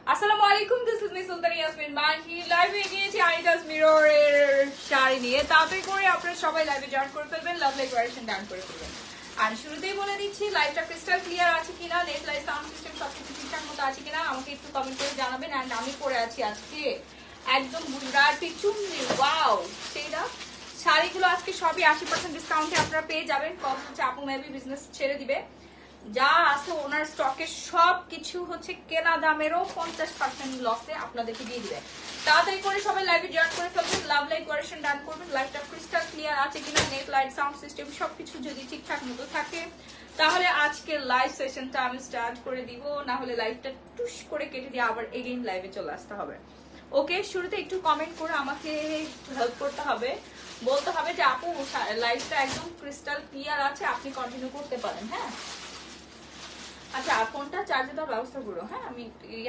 আসসালামু আলাইকুম, this is me Sultana Yasmin Mahi. লাইভে গিয়েছি আনিতাস মিররের শাড়ি নিয়ে। তাড়াতাড়ি করে আপনারা সবাই লাইভে জয়েন করে ফেলবেন, লাভলি কোয়ারেশন ডান করে ফেলবেন। আর শুরুতেই বলে দিচ্ছি লাইভটা ক্রিস্টাল ক্লিয়ার আছে কিনা, নেট লাইভ সাউন্ড সিস্টেম সবকিছু ঠিকঠাক মতো আছে কিনা আমাকে একটু কমেন্ট করে জানাবেন। অ্যান্ড আমি পরে আছি আজকে একদম গুজরাটি চুমনি, ওয়াও সেইটা শাড়িগুলো আজকে সবই 80% ডিসকাউন্টে আপনারা পেয়ে যাবেন। কম হচ্ছে আপু মেবি বিজনেস ছেড়ে দিবে, যা আছে ওনার স্টকে সব কিছু হচ্ছে কেনা দামেরও 50% লসে আপনাদেরকে দিয়ে দিবে। তাড়াতাড়ি করে সবাই লাইভে জয়েন করে ফেলবেন, লাভলি কোয়ারেশন ডান করবেন। লাইভটা ক্রিস্টাল ক্লিয়ার আছে কিনা, নেট লাইট সাউন্ড সিস্টেম সবকিছু যদি ঠিকঠাক মতো থাকে তাহলে আজকে লাইভ সেশনটা আমি স্টার্ট করে দিব, না হলে লাইভটা টুস করে কেটে দিয়ে আবার এগেইন লাইভে চলে আসতে হবে। ওকে, শুরুতে একটু কমেন্ট করে আমাকে হেল্প করতে হবে, বলতে হবে যে আপু লাইভটা একদম ক্রিস্টাল ক্লিয়ার আছে, আপনি কন্টিনিউ করতে পারেন। হ্যাঁ আচ্ছা, ফোনটা চার্জে দেওয়ার ব্যবস্থা করো। হ্যাঁ আমি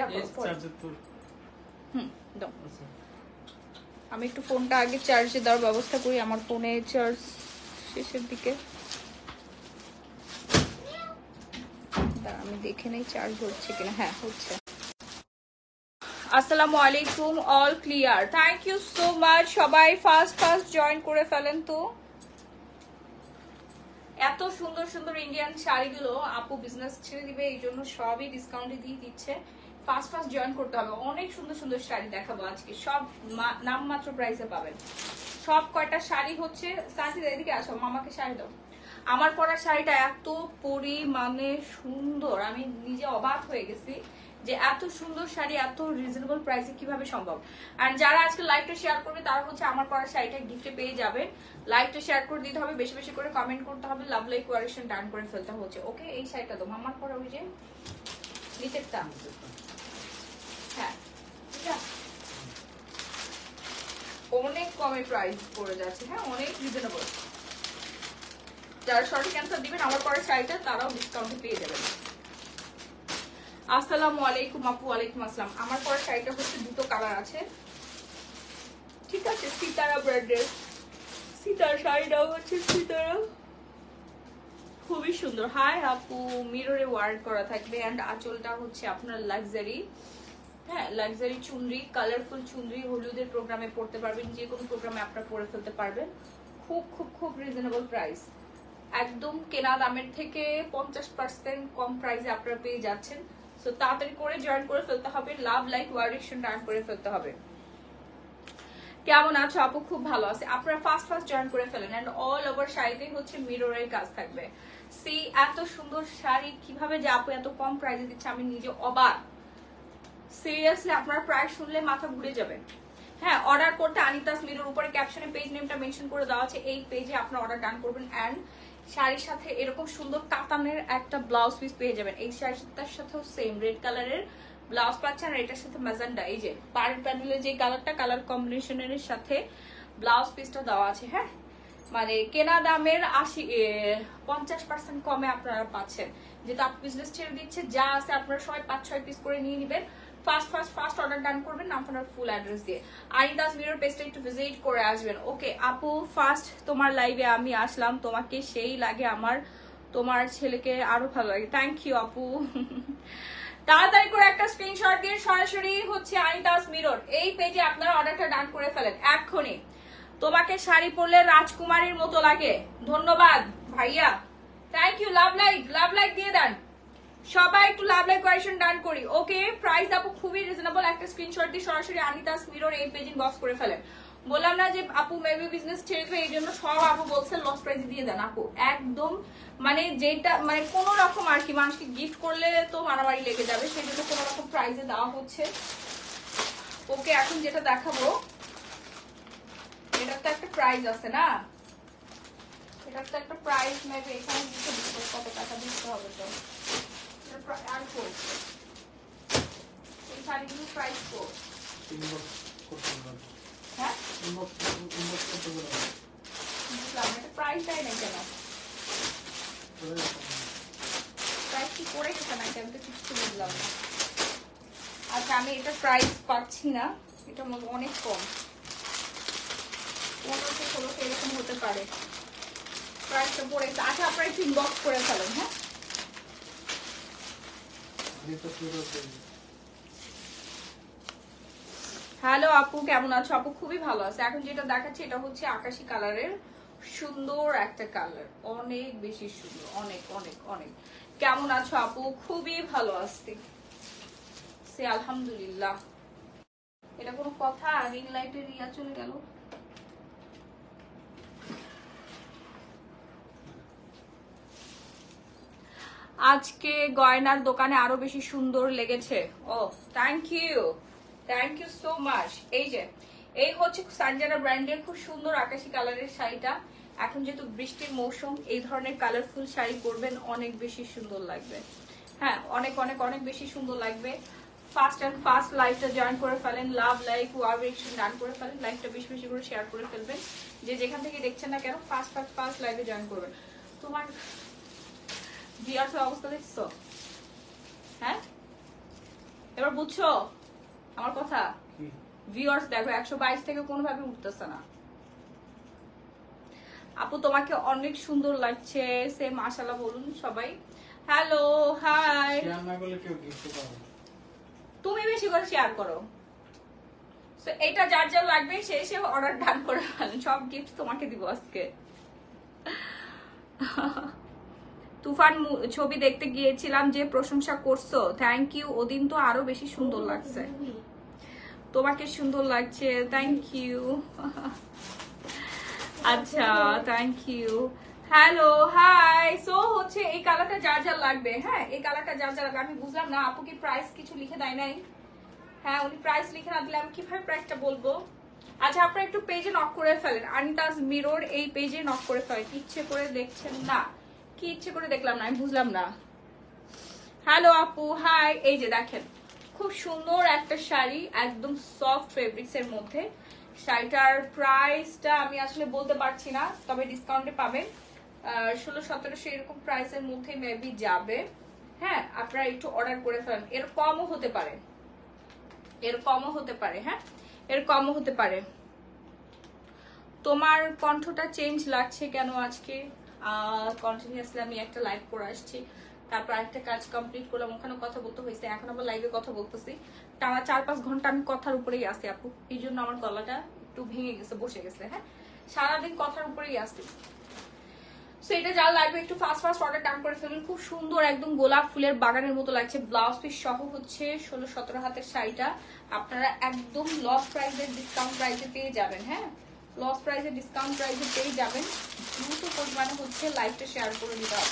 আমি একটু ফোনটা আগে চার্জে দেওয়ার ব্যবস্থা করি, আমার ফোনে চার্জ শেষের দিকে। আমি দেখে নেই চার্জ হচ্ছে কিনা। হ্যাঁ হচ্ছে। আসসালামু আলাইকুম, all clear, thank you so much. সবাই ফার্স্ট জয়েন করে ফেলেন তো। এত সুন্দর সুন্দর ইন্ডিয়ান শাড়িগুলো আপু বিজনেস ছেড়ে দিবে, এই জন্য সবই ডিসকাউন্টে দিয়ে দিচ্ছে। ফার্স্ট জয়েন করতে হবে। অনেক সুন্দর সুন্দর শাড়ি দেখাবো আজকে, সব নামমাত্র প্রাইসে পাবেন। সব কয়টা শাড়ি হচ্ছে, সাথী এদিকে আসো, মামাকে শাড়ি দাও। আমার পরা শাড়িটা এত পরিমাণে সুন্দর, আমি নিজে অবাক হয়ে গেছি যে এত সুন্দর শাড়ি এত রিজনেবল প্রাইসে কিভাবে সম্ভব। আর যারা আজকে লাইভটা শেয়ার করবে তারা হচ্ছে আমার পরা শাড়িটা গিফটে পেয়ে যাবে। লাইভটা শেয়ার করে দিতে হবে, বেশি বেশি করে কমেন্ট করতে হবে, লাভলি কোয়ারেশন ডান করে ফেলতে হচ্ছে। ওকে, এই শাড়িটা তো আমার পরা, ওই যে নিচেরটা। হ্যাঁ অনেক কমে প্রাইস পড়ে যাচ্ছে। হ্যাঁ অনেক রিজনেবল। যারা সঠিক অ্যান্সার দিবেন আমার পরে শাড়িটা তারাও ডিসকাউন্টে পেয়ে যাবেন। আসসালামু আলাইকুম আপু। ওয়ালাইকুম আসসালাম। আমার পরে শাড়িটা হচ্ছে দুটো কালার আছে, ঠিক আছে। সিতারা ব্র্যান্ডের সিতারা শাড়িটাও হচ্ছে সিতারা, খুবই সুন্দর। হাই আপু, মিররে ওয়ার্ক করা থাকবে অ্যান্ড আঁচলটা হচ্ছে আপনার লাক্সারি। হ্যাঁ লাক্সারি চুনরি, কালারফুল চুনরি, হলুদের প্রোগ্রামে পড়তে পারবেন, যে কোনো প্রোগ্রামে আপনারা পরে ফেলতে পারবেন। খুব খুব খুব রিজনেবল প্রাইস, একদম কেনা দামের থেকে 50% কম প্রাইসে আপনারা পেয়ে যাচ্ছেন। সো তাড়াতাড়ি করে জয়েন করে ফেলতে হবে, লাভ লাইক ওয়ারেকশন ডান করে ফেলতে হবে। কেমন আছো আপু? খুব ভালো আছে। আপনারা ফার্স্ট জয়েন করে ফেলেন। এন্ড অল ওভার শাড়িতেই হচ্ছে মিররের কাজ থাকবে। সি এত সুন্দর শাড়ি কিভাবে যে আপু এত কম প্রাইসে দিচ্ছে, আমি নিজে অবাক। সিরিয়াসলি আপনারা প্রাইস শুনলে মাথা ঘুরে যাবে। হ্যাঁ, অর্ডার করতে আনিতাস মিরর উপরে ক্যাপশনে পেজ নেমটা মেনশন করে দেওয়া আছে, এই পেজে আপনারা অর্ডার ডান করবেন। অ্যান্ড শাড়ির সাথে এরকম সুন্দর কাতানের একটা ব্লাউজ পিস পেয়ে যাবেন। এই শাড়িটার সাথেও সেম রেড কালারের ব্লাউজ পাচ্ছেন, আর এটার সাথে ম্যাজেন্ডা, এই যে পাড়ের প্যানেলে যে কালারটা, কালার কম্বিনেশনের সাথে ব্লাউজ পিসটা দেওয়া আছে। হ্যাঁ মানে কেনা দামের 50% কমে আপনারা পাচ্ছেন। যেহেতু আপনি বিজনেস ছেড়ে দিচ্ছে, যা আছে আপনারা সবাই 5-6 পিস করে নিয়ে নেবেন। ফার্স্ট অর্ডার ডান করবেন আপনার ফুল অ্যাড্রেস দিয়ে। আনিতাস মিরর পেজটা একটু ভিজিট করে আসবেন। ওকে আপু, ফার্স্ট তোমার লাইভে আমি আসলাম, তোমাকে সেই লাগে আমার, তোমার ছেলেকে আরো ভালো লাগে। থ্যাংক ইউ আপু। তাড়াতাড়ি করে একটা স্ক্রিনশট দিয়ে সরাসরি হচ্ছে আনিতাস মিরর এই পেজে আপনারা অর্ডারটা ডান করে ফেলেন এক্ষুনি। তোমাকে শাড়ি পরলে রাজকুমারীর মতো লাগে। ধন্যবাদ ভাইয়া, থ্যাংক ইউ। লাভ লাইক দিয়ে দেন সবাই, একটু লাভ লাইক কোয়ারেশন ডান করি। ওকে, প্রাইস আপু খুবই রিজনেবল। একটা স্ক্রিনশট দিয়ে সরাসরি আনিতাস মিরর এই পেজ ইনবক্স করে ফেলেন। বললাম না যে আপু মেবি বিজনেস ছেড়ে দেবে, এই জন্য সব আপু বলছে লস প্রাইস দিয়ে দেন আপু একদম। মানে যেটা মানে কোন রকম আর কি, মানুষকে গিফট করলে তো মারামারি লেগে যাবে, সেই জন্য কোন রকম প্রাইসে দেওয়া হচ্ছে। ওকে, এখন যেটা দেখাবো এটার তো একটা প্রাইস আছে না, এটার তো একটা প্রাইস মেবি এখানে কত টাকা দিতে হবে। তো আর করছে এই শাড়িগুলো প্রাইস কত? হ্যাঁ বুঝলাম, এটা প্রাইসটাই নেই কেন, প্রাইস কি করে গেছে না, আমি তো কিছু বুঝলাম না। আচ্ছা আমি এটা প্রাইস পাচ্ছি না, এটা অনেক কম, 1500-1600 এরকম হতে পারে প্রাইসটা পড়েছে। আচ্ছা আপনারা একটু ইনবক্স করে ফেলেন। হ্যাঁ হ্যালো আপু, কেমন আছো? আপু খুবই ভালো আছে। এখন যেটা দেখাচ্ছি এটা হচ্ছে আকাশি কালারের সুন্দর একটা কালার, অনেক বেশি সুন্দর, অনেক অনেক অনেক। কেমন আছো আপু? খুবই ভালো আছি, সে আলহামদুলিল্লাহ। এটা কোনো কথা? রিং লাইটের ইয়া চলে গেল। আজকে গয়নার দোকানে আরো বেশি সুন্দর লেগেছে। ও thank you, thank you so much. এই হচ্ছে সানজানা ব্র্যান্ডের খুব সুন্দর আকাশি কালারের শাড়িটা। এখন যেহেতু বৃষ্টির মৌসুম, এই ধরনের কালারফুল শাড়ি পরবেন, অনেক বেশি সুন্দর লাগবে। হ্যাঁ, অনেক অনেক অনেক বেশি সুন্দর লাগবে। ফাস্ট অ্যান্ড ফাস্ট লাইভটা জয়েন করে ফেলেন, লাভ লাইক ওয়ার্কশন ডান করে ফেলেন, লাইভটা বেশি বেশি করে শেয়ার করে ফেলবেন। যে যেখান থেকে দেখছেন না কেন, ফাস্ট ফাস্ট ফাস্ট লাইভে জয়েন করবেন। তোমার ভিউয়ার্সের অবস্থা দেখছো? হ্যাঁ, এবার বুঝছো আমার কথা? ভিউয়ার্স দেখো 122 থেকে কোনোভাবে উঠতেছে না। আপু তোমাকে অনেক সুন্দর লাগছে, সে মাশাআল্লাহ বলুন সবাই। Hello, high. শেয়ার না করলে কেউ গিফট পাবে না। তুমি বেশি করে শেয়ার করো। সো এটা যার যার লাগবে সে এসে অর্ডার ডান করে ফেলেন, সব গিফট তোমাকে দিব আজকে। তুফান ছবি দেখতে গিয়েছিলাম, যে প্রশংসা করছো, থ্যাংক ইউ। ওদিন তো আরো বেশি সুন্দর লাগছে, তোমাকে সুন্দর লাগছে, থ্যাংক ইউ। আচ্ছা, thank you. Hello, hi. So হচ্ছে এই কালারটা যার যার লাগবে, হ্যাঁ এই কালারটা যার যার লাগবে। আমি বুঝলাম না আপু কি প্রাইস কিছু লিখে দেয় নাই? হ্যাঁ, উনি প্রাইস লিখে না দিলে আমি কিভাবে প্রাইসটা বলবো? আচ্ছা, আপনারা একটু পেজে নক করে ফেলেন, আনিতাজ মিরর এই পেজে নক করে ফেলেন। ইচ্ছে করে দেখছেন না? কি ইচ্ছে করে দেখলাম না, আমি বুঝলাম না। হ্যালো আপু, হাই। এই যে দেখেন, খুব সুন্দর একটা শাড়ি, একদম সফট ফেব্রিক্স এর মধ্যে। শাড়িটার প্রাইসটা আমি আসলে বলতে পারছি না, তবে ডিসকাউন্টে পাবেন। 1600-1700 এরকম প্রাইসের মধ্যে মেবি যাবে। হ্যাঁ, আপনারা একটু অর্ডার করে ফেলেন। এর কমও হতে পারে, এর কমও হতে পারে। হ্যাঁ, এর কমও হতে পারে। তোমার কণ্ঠটা চেঞ্জ লাগছে কেন আজকে? কন্টিনিউয়াসলি আমি একটা লাইভ করে আসছি, তারপর একটা কাজ কমপ্লিট করলাম, ওখানে কথা বলতে হয়েছে, এখন আবার লাইভে কথা বলতেছি। টানা 4-5 ঘন্টা আমি কথার উপরেই আসি আপু, এই জন্য আমার গলাটা একটু ভেঙে গেছে, বসে গেছে। হ্যাঁ, সারাদিন কথার উপরেই আসি। সো এটা যার লাগবে একটু ফাস্ট ফাস্ট অর্ডার ডান করে ফেলুন। খুব সুন্দর, একদম গোলাপ ফুলের বাগানের মতো লাগছে। ব্লাউজ পিস সহ হচ্ছে 16-17 হাতের শাড়িটা আপনারা একদম লস প্রাইসে, ডিসকাউন্ট প্রাইসে পেয়ে যাবেন। হ্যাঁ, লস প্রাইসে, ডিসকাউন্ট প্রাইসে পেয়ে যাবেন। দ্রুত পরিমাণে হচ্ছে লাইভটা শেয়ার করে দিতে হবে।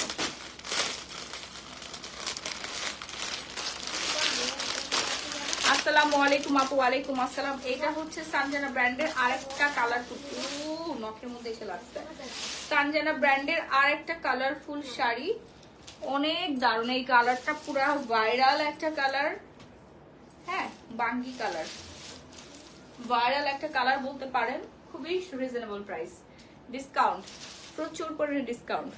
আসসালামু আলাইকুম আপু। ওয়ালাইকুম আসসালাম। এটা হচ্ছে সানজানা ব্র্যান্ডের আরেকটা কালারফুল, নখের মধ্যে এসে লাগছে। সানজানা ব্র্যান্ডের আরেকটা কালারফুল শাড়ি, অনেক দারুণ। এই কালারটা পুরো ভাইরাল একটা কালার। হ্যাঁ, বাঙ্গি কালার, ভাইরাল একটা কালার বলতে পারেন। খুবই রিজনেবল প্রাইস, ডিসকাউন্ট, প্রচুর পরিমাণে ডিসকাউন্ট।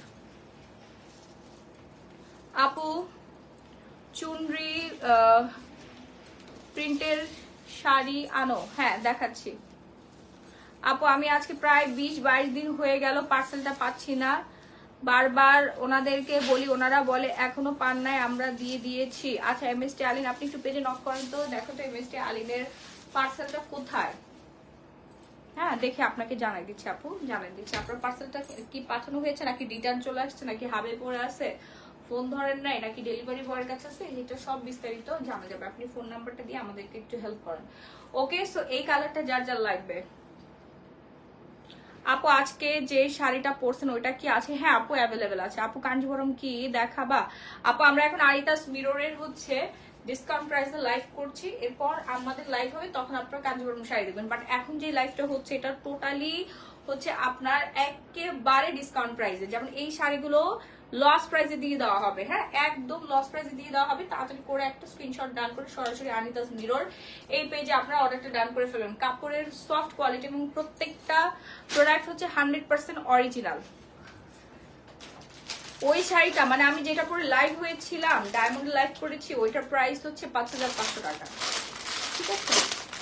আপু চুনরি প্রিন্টের শাড়ি আনো। হ্যাঁ, দেখাচ্ছি আপু। আমি আজকে প্রায় 20-22 দিন হয়ে গেল পার্সেলটা পাচ্ছি না, বারবার ওনাদেরকে বলি, ওনারা বলে এখনো পান নাই, আমরা দিয়ে দিয়েছি। আচ্ছা, এমএসটি আলিন, আপনি একটু পেজে নক করেন তো, দেখো তো এমএসটি আলিনের পার্সেলটা কোথায়। হ্যাঁ, দেখে আপনাকে জানাই দিচ্ছি আপু, জানাই দিচ্ছি। আপনার পার্সেলটা কি পাঠানো হয়েছে, নাকি রিটার্ন চলে আসছে, নাকি হাবে পড়ে আছে, ফোন ধরেন নাই, নাকি ডেলিভারি বয়ের কাছে আছে, এটা সব বিস্তারিত জানা যাবে। আপনি ফোন নাম্বারটা দিয়ে আমাদেরকে একটু হেল্প করেন। ওকে, সো এই কালারটা যার যার লাগবে। আপু আজকে যে শাড়িটা পরছেন ওইটা কি আছে? হ্যাঁ আপু, অ্যাভেলেবেল আছে। আপু কাঞ্জিভরম কি দেখাবা? আপু আমরা এখন আরিতাস মিররের হচ্ছে ডিসকাউন্ট প্রাইসে লাইভ করছি, এরপর আমাদের লাইভ হবে, তখন আপনারা কাঞ্জিভরম শাড়ি দেখবেন। বাট এখন যে লাইভটা হচ্ছে এটা টোটালি হচ্ছে আপনার একেবারে ডিসকাউন্ট প্রাইসে। যেমন এই শাড়িগুলো লস প্রাইসে দিয়ে দেওয়া হবে। হ্যাঁ, একদম লস প্রাইসে দিয়ে দেওয়া হবে। তাড়াতাড়ি করে একটা স্ক্রিনশট ডান করে সরাসরি আনিতাস মিরর এই পেজে আপনারা অর্ডারটা ডান করে ফেলুন। কাপড়ের সফট কোয়ালিটি এবং প্রত্যেকটা প্রোডাক্ট হচ্ছে 100% অরিজিনাল। ওই শাড়িটা মানে আমি যেটা পরে লাইভ হয়েছিলাম, ডায়মন্ড লাইভ করেছি, ওইটার প্রাইস হচ্ছে 5500 টাকা। ঠিক আছে,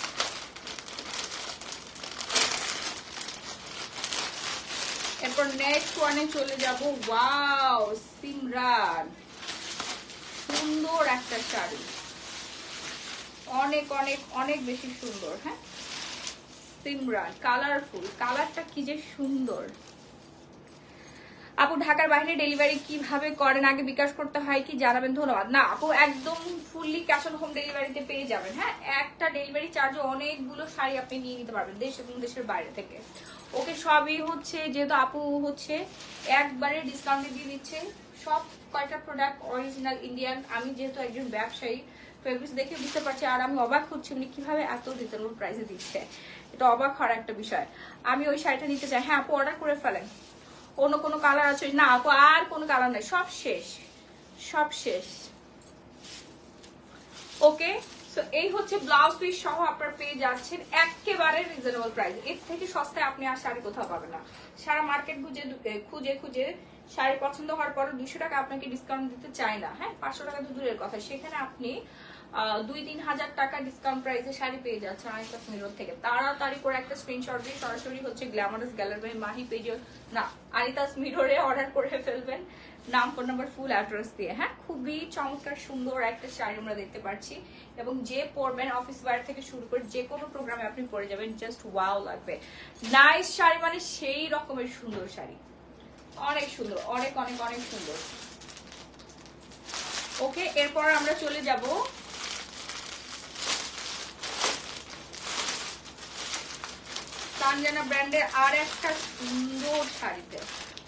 এরপর নেক্সট ওয়ানে চলে যাব। ওয়াও সিমরান, সুন্দর একটা শাড়ি, অনেক অনেক অনেক বেশি সুন্দর। হ্যাঁ, সিমরান কালারফুল, কালারটা কি যে সুন্দর। আপু ঢাকার বাইরে ডেলিভারি কিভাবে করেন, আগে বিকাশ করতে হয় কি জানাবেন, ধন্যবাদ। না আপু, একদম ফুললি ক্যাশ অন হোম ডেলিভারিতে পেয়ে যাবেন। হ্যাঁ, একটা ডেলিভারি চার্জে অনেকগুলো শাড়ি আপনি নিয়ে নিতে পারবেন দেশ এবং দেশের বাইরে থেকে। ওকে, সবই হচ্ছে যেহেতু আপু হচ্ছে একবারে ডিসকাউন্টে দিয়ে দিচ্ছে সব কয়টা প্রোডাক্ট অরিজিনাল ইন্ডিয়ান। আমি যেহেতু একজন ব্যবসায়ী, ফেব্রিক্স দেখে বুঝতে পারছি, আর আমি অবাক হচ্ছি উনি কিভাবে এত রিজনেবল প্রাইসে দিচ্ছে। এটা অবাক হওয়ার একটা বিষয়। আমি ওই শাড়িটা নিতে চাই। হ্যাঁ আপু, অর্ডার করে ফেলেন। অন্য কোনো কালার আছে? না আপু, আর কোনো কালার নাই, সব শেষ, সব শেষ। ওকে, সো এই হচ্ছে ব্লাউজ পিস সহ আপনারা পেয়ে যাচ্ছেন একেবারে রিজনেবল প্রাইস। এর থেকে সস্তায় আপনি আর শাড়ি কোথাও পাবেন না। সারা মার্কেট খুঁজে খুঁজে শাড়ি পছন্দ হওয়ার পর 200 টাকা আপনাকে ডিসকাউন্ট দিতে চায় না। হ্যাঁ, 500 টাকা তো দূরের কথা, সেখানে আপনি 2-3 হাজার টাকা ডিসকাউন্ট প্রাইসে শাড়ি পেয়ে যাচ্ছেন আনিতাস মিরর থেকে। তাড়াতাড়ি করে একটা স্ক্রিনশট দিয়ে সরাসরি হচ্ছে গ্ল্যামারাস গ্যালারি বাই মাহি পেজে, না আনিতাস মিররে অর্ডার করে ফেলবেন, নাম, ফোন নাম্বার, ফুল অ্যাড্রেস দিয়ে। হ্যাঁ, খুবই চমৎকার সুন্দর একটা শাড়ি আমরা দেখতে পাচ্ছি, এবং যে পরবেন অফিস ওয়্যার থেকে শুরু করে যে কোনো প্রোগ্রামে আপনি পরে যাবেন, জাস্ট ওয়াও লাগবে। নাইস শাড়ি মানে সেই রকমের সুন্দর শাড়ি, অনেক সুন্দর, অনেক অনেক অনেক সুন্দর। ওকে, এরপর আমরা চলে যাব সানজানা ব্র্যান্ডের আর একটা সুন্দর শাড়িতে।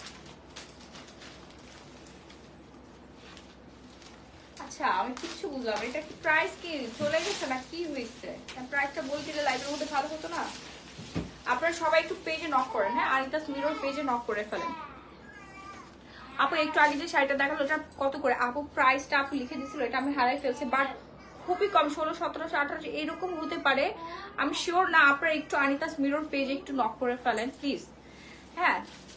আচ্ছা, আমি কিছু বুঝলাম, এটা কি প্রাইস কি চলে গেছে না কি হয়েছে? প্রাইসটা বলে দিলে লাইভের মধ্যে ভালো হতো না? আপনারা সবাই একটু পেজে নক করেন। হ্যাঁ, আনিতাস মিরর পেজে নক করে ফেলেন। আপু একটু আগে যে শাড়িটা দেখালো ওটা কত করে? আপু প্রাইসটা আপু লিখে দিছিল, এটা আমি হারাই ফেলছি, বাট খুবই কম, 1600, 1700, 1800 এরকম হতে পারে, আমি শিওর না। আপনারা একটু আনিতাস মিরর পেজে একটু নক করে ফেলেন প্লিজ। হ্যাঁ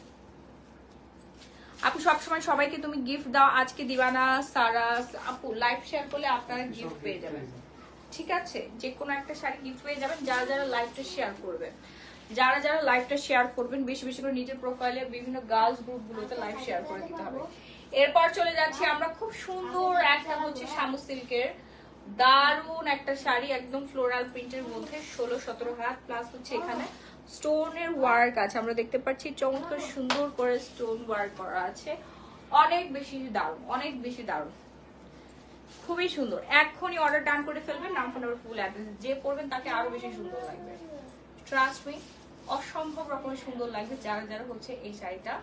আপু, সবসময় সবাইকে তুমি গিফট দাও, আজকে দিবানা সারাস আপু লাইভ শেয়ার করলে আপনারা গিফট পেয়ে যাবেন। ঠিক আছে, যে কোনো একটা শাড়ি গিফট পেয়ে যাবেন যারা যারা লাইভটা শেয়ার করবেন। যারা যারা লাইভটা শেয়ার করবেন বেশি বেশি করে নিজের প্রোফাইলে বিভিন্ন গার্লস গ্রুপগুলোতে লাইভ শেয়ার করে দিতে হবে। এরপর চলে যাচ্ছি আমরা খুব সুন্দর একটা হচ্ছে শামু সিল্কের দারুন একটা শাড়ি, একদম ফ্লোরাল প্রিন্টের মধ্যে, 16-17 হাত প্লাস হচ্ছে এখানে স্টোনের ওয়ার্ক আছে, আমরা দেখতে পাচ্ছি চমৎকার সুন্দর করে স্টোন ওয়ার্ক করা আছে। অনেক বেশি দারুন, অনেক বেশি দারুন, খুবই সুন্দর। এখনই অর্ডার ডান করে ফেলবেন, নাম, ফোন নাম্বার, ফুল অ্যাড্রেস, যে পড়বেন তাকে আরো বেশি সুন্দর লাগবে। ট্রাস্ট মি, অসম্ভব রকমের সুন্দর লাগবে যারা যারা হচ্ছে এই শাড়িটা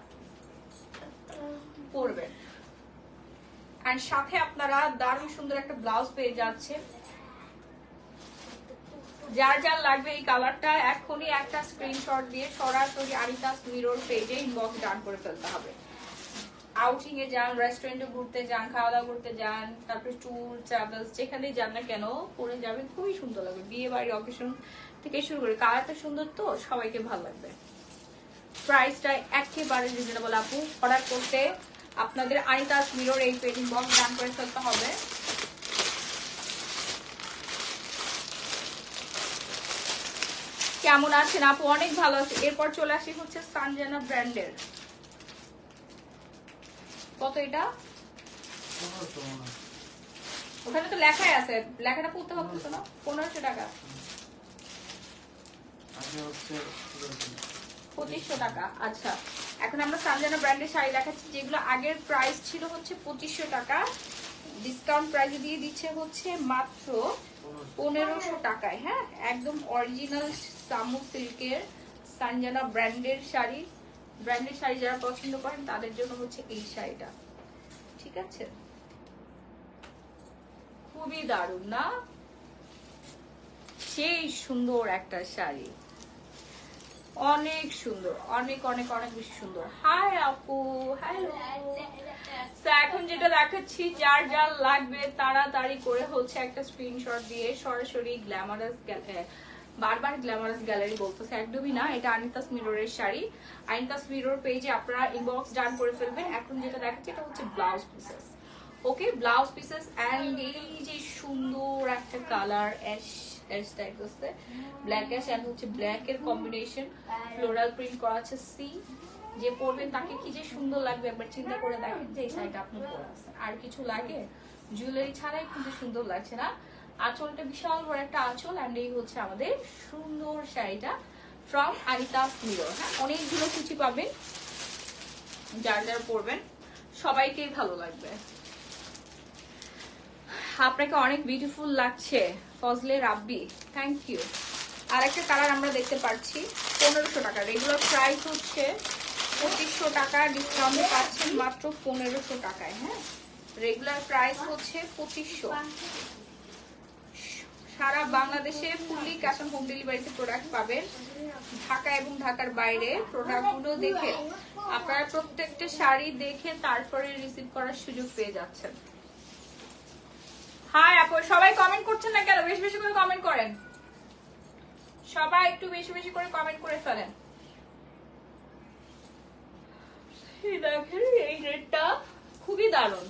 পরবেন। এন্ড সাথে আপনারা দারুণ সুন্দর একটা ব্লাউজ পেয়ে যাচ্ছেন। যার যার লাগবে এই কালারটা এখনই একটা স্ক্রিনশট দিয়ে সরাসরি আনিতাস মিরর পেজে ইনবক্স ডান করে ফেলতে হবে। আউটিং এ যান, রেস্টুরেন্টে ঘুরতে যান, খাওয়া দাওয়া করতে যান, তারপরে ট্যুর ট্রাভেলস যেখানেই যান না কেন পরে যাবেন, খুবই সুন্দর লাগবে। বিয়ে বাড়ি অকেশন থেকে শুরু করে কালারটা সুন্দর তো সবাইকে ভালো লাগবে। প্রাইসটা একেবারে রিজনেবল আপু। অর্ডার করতে আপনাদের আনিতাস মিরর এই পেজ ইনবক্স ডান করে ফেলতে হবে। কেমন আছেন আপু? অনেক ভালো আছে। এরপর চলে আসি হচ্ছে সানজানা ব্র্যান্ডের, কত এটা? ওখানে তো লেখাই আছে, লেখাটা পড়তে হচ্ছে না। 1500 টাকা, 2500 টাকা। আচ্ছা, এখন আমরা সানজানা ব্র্যান্ডের শাড়ি দেখাচ্ছি যেগুলো আগের প্রাইস ছিল হচ্ছে 2500 টাকা, ডিসকাউন্ট প্রাইসে দিয়ে দিচ্ছে হচ্ছে মাত্র 1500 টাকায়। হ্যাঁ, একদম অরিজিনাল সামু সিল্কের সানজানা ব্র্যান্ডের শাড়ি। ব্র্যান্ডের শাড়ি যারা পছন্দ করেন তাদের জন্য হচ্ছে এই শাড়িটা। ঠিক আছে, খুবই দারুণ না? সেই সুন্দর একটা শাড়ি, অনেক সুন্দর, অনেক অনেক অনেক বেশি সুন্দর। হাই আপু, হ্যালো। এখন যেটা দেখাচ্ছি, যার যার লাগবে তাড়াতাড়ি করে হচ্ছে একটা স্ক্রিনশট দিয়ে সরাসরি গ্ল্যামারাস, বারবার গ্ল্যামারাস গ্যালারি বলতেছে, একদমই না, এটা আনিতাস মিররের শাড়ি। আনিতাস মিরর পেজে আপনারা ইনবক্স ডান করে ফেলবেন। এখন যেটা দেখাচ্ছি এটা হচ্ছে blouse pieces. Okay, blouse pieces and এই যে সুন্দর একটা কালার অ্যাশ টাইপ আছে, ব্ল্যাক অ্যাশ এন্ড হচ্ছে ব্ল্যাক এর কম্বিনেশন, ফ্লোরাল প্রিন্ট করা আছে। সি, যে পরবেন তাকে কি যে সুন্দর লাগবে একবার চিন্তা করে দেখেন যে এই শাড়িটা আপনি পরে আছেন। আর কিছু লাগে? জুয়েলারি ছাড়াই কিন্তু সুন্দর লাগছে না? আঁচলটা বিশাল বড় একটা আঁচল, অ্যান্ড এই হচ্ছে আমাদের সুন্দর শাড়িটা ফ্রম আনিতাস মিরর। হ্যাঁ, অনেকগুলো কুচি পাবেন, যার যার পরবেন সবাইকেই ভালো লাগবে। আপনাকে অনেক বিউটিফুল লাগছে ফজলে রাব্বি, থ্যাংক ইউ। আর একটা কালার আমরা দেখতে পাচ্ছি 1500 টাকা, রেগুলার প্রাইস হচ্ছে 2500 টাকা, ডিসকাউন্টে পাচ্ছেন মাত্র 1500 টাকায়। হ্যাঁ, রেগুলার প্রাইস হচ্ছে 2500। সারা বাংলাদেশে ফুললি ক্যাশ অন হোম ডেলিভারিতে প্রোডাক্ট পাবেন। ঢাকা এবং ঢাকার বাইরে প্রোডাক্টগুলো দেখে আপনারা প্রত্যেকটা শাড়ি দেখে তারপরে রিসিভ করার সুযোগ পেয়ে যাচ্ছেন। হাই আপু, সবাই কমেন্ট করছেন না কেন? বেশি বেশি করে কমেন্ট করেন, সবাই একটু বেশি বেশি করে কমেন্ট করে ফেলেন। দেখেন এই রেডটা খুবই দারুণ,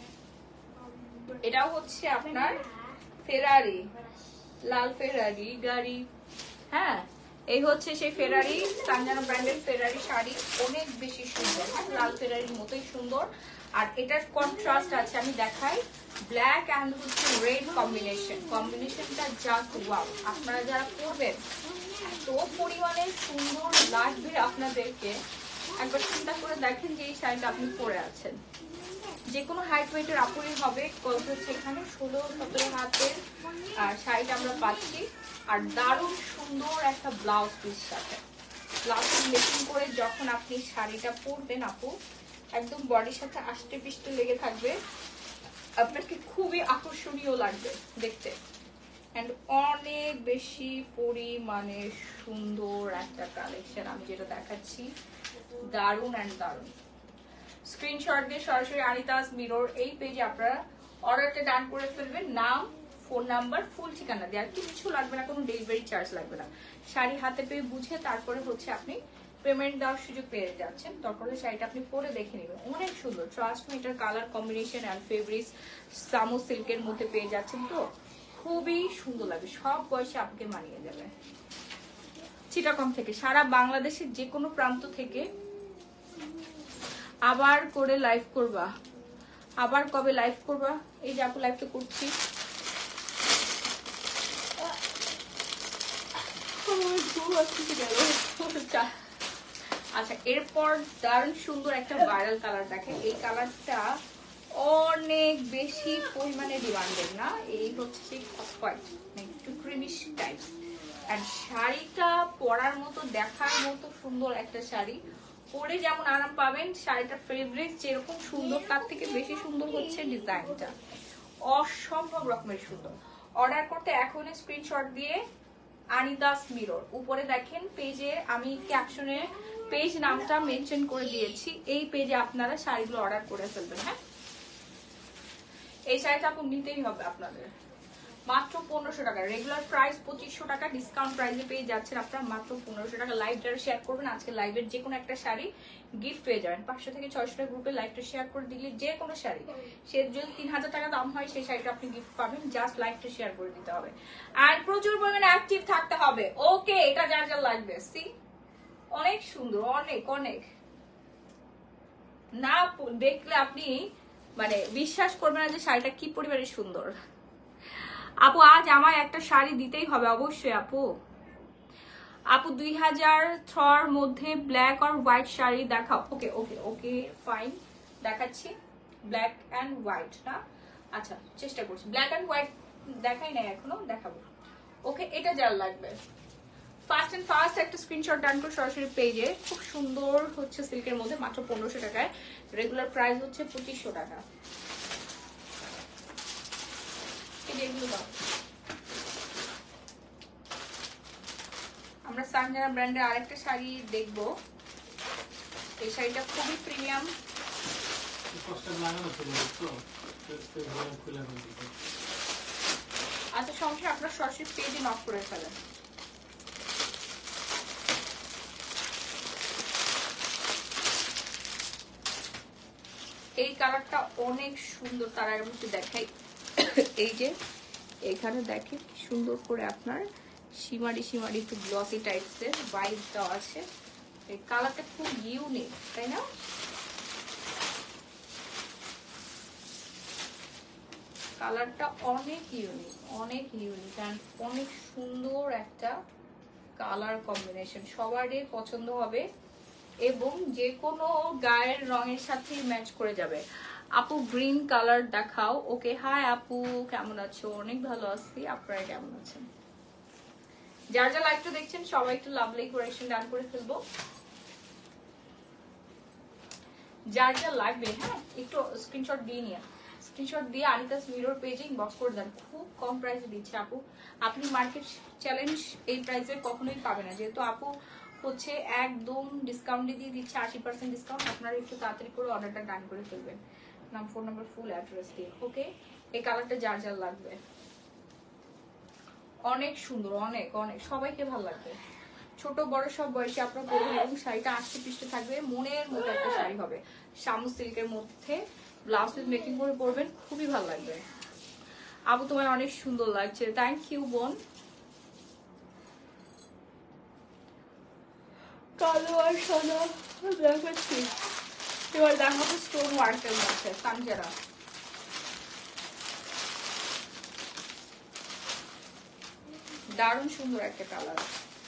এটাও হচ্ছে আপনার ফেরারি, লাল ফেরারি গাড়ি। হ্যাঁ, এই হচ্ছে সেই ফেরারি, সানজানা ব্র্যান্ডের ফেরারি শাড়ি, অনেক বেশি সুন্দর, লাল ফেরারির মতোই সুন্দর। আর এটার কন্ট্রাস্ট আছে, আমি দেখাই, ব্ল্যাক অ্যান্ড হচ্ছে রেড কম্বিনেশনটা জাস্ট ওয়াও। আপনারা যারা পরবেন এত পরিমাণে সুন্দর লাগবে আপনাদেরকে, একবার চিন্তা করে দেখেন যে এই শাড়িটা আপনি পরে আছেন। যে কোনো হাইট ওয়েটের আপুরই হবে, হচ্ছে এখানে 16-17 হাতের শাড়িটা আমরা পাচ্ছি। আর দারুণ সুন্দর একটা ব্লাউজ পিস সাথে, ব্লাউজ ম্যাচিং করে যখন আপনি শাড়িটা পরবেন আপু, একদম বডির সাথে আষ্টে পিষ্টে লেগে থাকবে, আপনাকে খুবই আকর্ষণীয় লাগবে দেখতে। এন্ড অনেক বেশি পরিমাণে সুন্দর একটা কালেকশন আমি যেটা দেখাচ্ছি, দারুণ অ্যান্ড দারুণ। স্ক্রিনশট দিয়ে সরাসরি আনিতাস মিরর এই পেজে আপনারা অর্ডারটা ডান করে ফেলবেন, নাম, ফোন নাম্বার, ফুল ঠিকানা দিয়ে, আর কিছু লাগবে না, কোনো ডেলিভারি চার্জ লাগবে না। শাড়ি হাতে পেয়ে বুঝে তারপরে হচ্ছে আপনি পেমেন্ট দেওয়ার সুযোগ পেয়ে যাচ্ছেন। তারপরে শাড়িটা আপনি পরে দেখে নেবেন, অনেক সুন্দর। ট্রাস্ট মি, এটার কালার কম্বিনেশন অ্যান্ড ফেব্রিক্স সামো সিল্কের মধ্যে পেয়ে যাচ্ছেন, তো খুবই সুন্দর লাগবে, সব বয়সে আপনাকে মানিয়ে যাবে। চিটাগং থেকে, সারা বাংলাদেশের যে কোনো প্রান্ত থেকে আবার করে লাইভ করবা, আবার কবে লাইভ করবা? এই যে আপু লাইভ তো করছি। আচ্ছা, এরপর দারুণ সুন্দর একটা ভাইরাল কালার দেখেন, এই কালারটা অনেক বেশি পরিমাণে ডিমান্ডেড না, এই হচ্ছে সেই হোয়াইট, একটু ক্রিমিশ টাইপ। আর শাড়িটা পরার মতো, দেখার মতো সুন্দর একটা শাড়ি, পরে যেমন আরাম পাবেন, শাড়িটার ফেব্রিক্স যেরকম সুন্দর তার থেকে বেশি সুন্দর হচ্ছে ডিজাইনটা, অসম্ভব রকমের সুন্দর। অর্ডার করতে এখনই স্ক্রিনশট দিয়ে আনিতাস মিরর, উপরে দেখেন পেজে আমি ক্যাপশনে পেজ নামটা মেনশন করে দিয়েছি, এই পেজে আপনারা শাড়িগুলো অর্ডার করে ফেলবেন। হ্যাঁ, এই শাড়িটা আপনি নিতেই হবে আপনাদের, মাত্র 1500 টাকা, রেগুলার প্রাইস 2500 টাকা, ডিসকাউন্ট প্রাইসে পেয়ে যাচ্ছেন আপনারা মাত্র 1500 টাকা। লাইভ যারা শেয়ার করবেন আজকে লাইভের যে কোনো একটা শাড়ি গিফট পেয়ে যাবেন। 500 থেকে 600 টাকা গ্রুপে লাইভটা শেয়ার করে দিলে যে কোনো শাড়ি, সে যদি 3000 টাকা দাম হয় সেই শাড়িটা আপনি গিফট পাবেন, জাস্ট লাইভটা শেয়ার করে দিতে হবে আর প্রচুর পরিমাণে অ্যাক্টিভ থাকতে হবে। ওকে, এটা যার যার লাগবে, সি অনেক সুন্দর, অনেক অনেক, না দেখলে আপনি মানে বিশ্বাস করবেন না যে শাড়িটা কি পরিমাণে সুন্দর। আপু আজ আমায় একটা শাড়ি দিতেই হবে অবশ্যই আপু। আপু 2003 মধ্যে ব্ল্যাক আর হোয়াইট শাড়ি দেখাও। ওকে ওকে ওকে ফাইন, দেখাচ্ছি। ব্ল্যাক অ্যান্ড হোয়াইট না, আচ্ছা চেষ্টা করছি। ব্ল্যাক অ্যান্ড হোয়াইট দেখাই নাই এখনো, দেখাবো। ওকে, এটা যার লাগবে ফাস্ট একটা স্ক্রিনশট ডান করে সরাসরি পেজে, খুব সুন্দর হচ্ছে সিল্কের মধ্যে, মাত্র 1500 টাকায়, রেগুলার প্রাইস হচ্ছে 2500 টাকা। আমরা সানজানা ব্র্যান্ডের আরেকটা শাড়ি দেখবো, এই শাড়িটা খুবই প্রিমিয়াম। আচ্ছা সমস্যা, আপনার সরাসরি পেজে নক করে ফেলেন। এই কালারটা অনেক সুন্দর, তার আগে একটু দেখাই, এই যে এখানে দেখেন সুন্দর করে আপনার সীমারি সীমারি একটু গ্লসি টাইপসের ভাইব দেওয়া আছে, এই কালারটা খুব ইউনিক, তাই না? কালারটা অনেক ইউনিক অ্যান্ড অনেক সুন্দর একটা কালার কম্বিনেশন, সবারই পছন্দ হবে এবং যে কোনো গায়ের রঙের সাথে ম্যাচ করে যাবে। আপু গ্রিন কালার দেখাও। ওকে, হাই আপু, কেমন আছো? অনেক ভালো আছি, আপনারা কেমন আছেন? যার যা লাইকটা দেখছেন সবাই একটু লাভলি কোরেকশন ডান করে ফেলবো। যার যা লাগবে হ্যাঁ একটু স্ক্রিনশট দিয়ে নিয়ে আনিতাস মিরর পেজে ইনবক্স করে দেন। খুব কম প্রাইসে দিচ্ছে আপু, আপনি মার্কেট চ্যালেঞ্জ এই প্রাইসে কখনোই পাবেন না, যেহেতু আপু হচ্ছে একদম ডিসকাউন্টে দিয়ে দিচ্ছে 80% ডিসকাউন্ট। আপনারা একটু তাড়াতাড়ি করে অর্ডারটা ডান করে ফেলবেন, নাম, ফোন নাম্বার, ফুল অ্যাড্রেস দিয়ে। ওকে, এই কালারটা যার যার লাগবে অনেক সুন্দর, অনেক অনেক সবাইকে ভালো লাগবে, ছোট বড় সব বয়সে আপনারা পরবেন এবং শাড়িটা আষ্টে পৃষ্ঠে থাকবে, মনের মতো একটা শাড়ি হবে, শামু সিল্কের মধ্যে ব্লাউজ পিস মেকিং করে পরবেন, খুবই ভালো লাগবে। আপু তোমার অনেক সুন্দর লাগছে, থ্যাংক ইউ বোন। কালো আর সাদা দেখাচ্ছি, এবার দেখাবো স্টোন ওয়ার্কের মধ্যে সানজারা। দারুণ সুন্দর একটা কালার,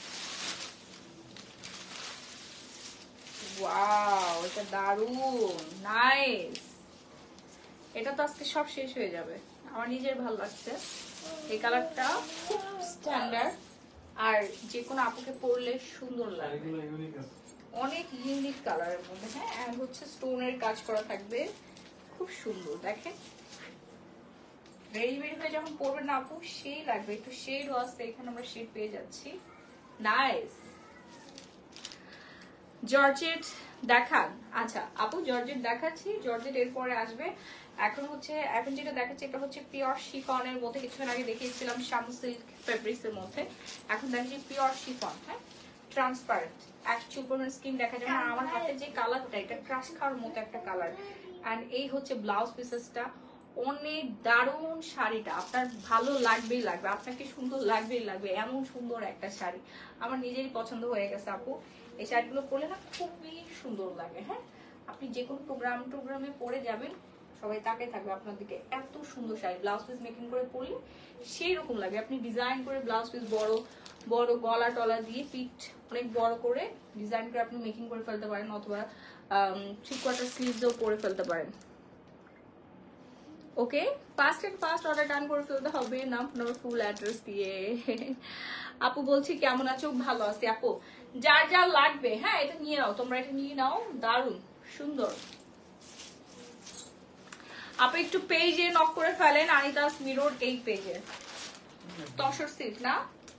ওয়াও এটা দারুণ নাইস। এটা তো আজকে সব শেষ হয়ে যাবে, আমার নিজের ভালো লাগছে এই কালারটা, খুব স্ট্যান্ডার্ড আর যে কোনো আপুকে পরলে সুন্দর লাগবে, অনেক ইউনিক কালারের মধ্যে। হ্যাঁ, আর হচ্ছে স্টোনের কাজ করা থাকবে, খুব সুন্দর। দেখেন রেডি হয়ে যখন পরবেন না আপু সেই লাগবে, একটু শেডও আছে, এখানে আমরা শেড পেয়ে যাচ্ছি, নাইস। জর্জেট দেখান। আচ্ছা আপু জর্জেট দেখাচ্ছি, জর্জেট এরপরে আসবে। এখন যেটা দেখাচ্ছি এটা হচ্ছে পিওর শিফনের মধ্যে, কিছুক্ষণ আগে দেখিয়েছিলাম শামু সিল্ক ফেব্রিক্সের মধ্যে, এখন দেখাচ্ছি পিওর শিফন। হ্যাঁ, ট্রান্সপারেন্ট, এক চুপড়ের স্কিন দেখা যায় না। আমার হাতে যে কালারটা এটা ক্রাশ খাওয়ার মতো একটা কালার, অ্যান্ড এই হচ্ছে ব্লাউজ পিসেসটা, অনেক দারুণ শাড়িটা, আপনার ভালো লাগবেই লাগবে, আপনাকে সুন্দর লাগবেই লাগবে, এমন সুন্দর একটা শাড়ি আমার নিজেরই পছন্দ হয়ে গেছে আপু। এই শাড়িগুলো পরলে না খুবই সুন্দর লাগে। হ্যাঁ, আপনি যে কোনো প্রোগ্রামে পরে যাবেন সবাই তাকে থাকবে আপনার দিকে, এত সুন্দর শাড়ি ব্লাউজ পিস মেকিং করে পরলে সেই রকম লাগে। আপনি ডিজাইন করে ব্লাউজ পিস বড় বড় গলা টলা দিয়ে পিঠ অনেক বড় করে ডিজাইন করে আপনি মেকিং করে ফেলতে পারেন, অথবা 3/4 স্লিভসও পরে ফেলতে পারেন। ওকে, ফাস্ট অর্ডার ডান করে ফেলতে হবে, নাম, ফুল অ্যাড্রেস দিয়ে। আপু বলছি কেমন আছো? ভালো আছি আপু, যার যা লাগবে হ্যাঁ এটা নিয়ে নাও, তোমরা এটা নিয়ে নাও, দারুণ সুন্দর। আপু একটু পেজে নক করে ফেলেন, আনিতাস মিরর এই পেজে তসর সিল্ক না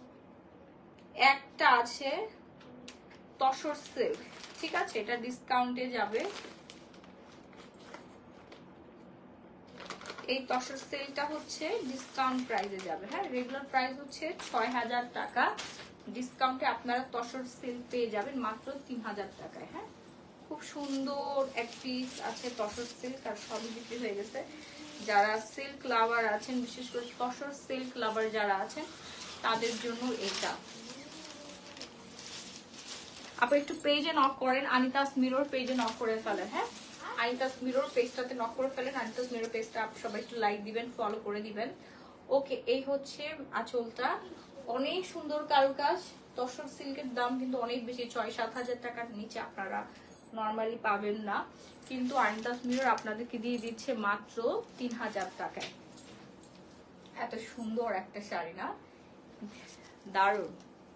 একটা আছে, তসর সিল্ক, ঠিক আছে, এটা ডিসকাউন্টে যাবে। এই তসর সেলটা হচ্ছে ডিসকাউন্ট প্রাইসে যাবে। হ্যাঁ, রেগুলার প্রাইস হচ্ছে 6000 টাকা, ডিসকাউন্টে আপনারা তসর সেল পেয়ে যাবেন মাত্র 3000 টাকায়। হ্যাঁ, খুব সুন্দর এক পিস আছে তসর সিল্ক, আর সবই বিক্রি হয়ে গেছে। যারা সিল্ক লাভার আছেন, বিশেষ করে তসর সিল্ক লাভার যারা আছেন তাদের জন্য এটা। আপনি একটু পেজে নক করেন, আনিতাস মিরর পেজে নক করে ফেলেন। হ্যাঁ, আনিতাস মিরর পেজটাতে নক করে ফেলেন, আনিতাস মিরর পেজটা সবাই একটু লাইক দিবেন, ফলো করে দিবেন। ওকে, এই হচ্ছে আঁচলটা, অনেক সুন্দর কারুকাজ। তসর সিল্কের দাম কিন্তু অনেক বেশি, 6-7 হাজার টাকার নিচে আপনারা নর্মালি পাবেন না, কিন্তু আনিতাস মিরর আপনাদেরকে দিয়ে দিচ্ছে মাত্র 3000 টাকায়। এত সুন্দর একটা শাড়ি না, দারুণ।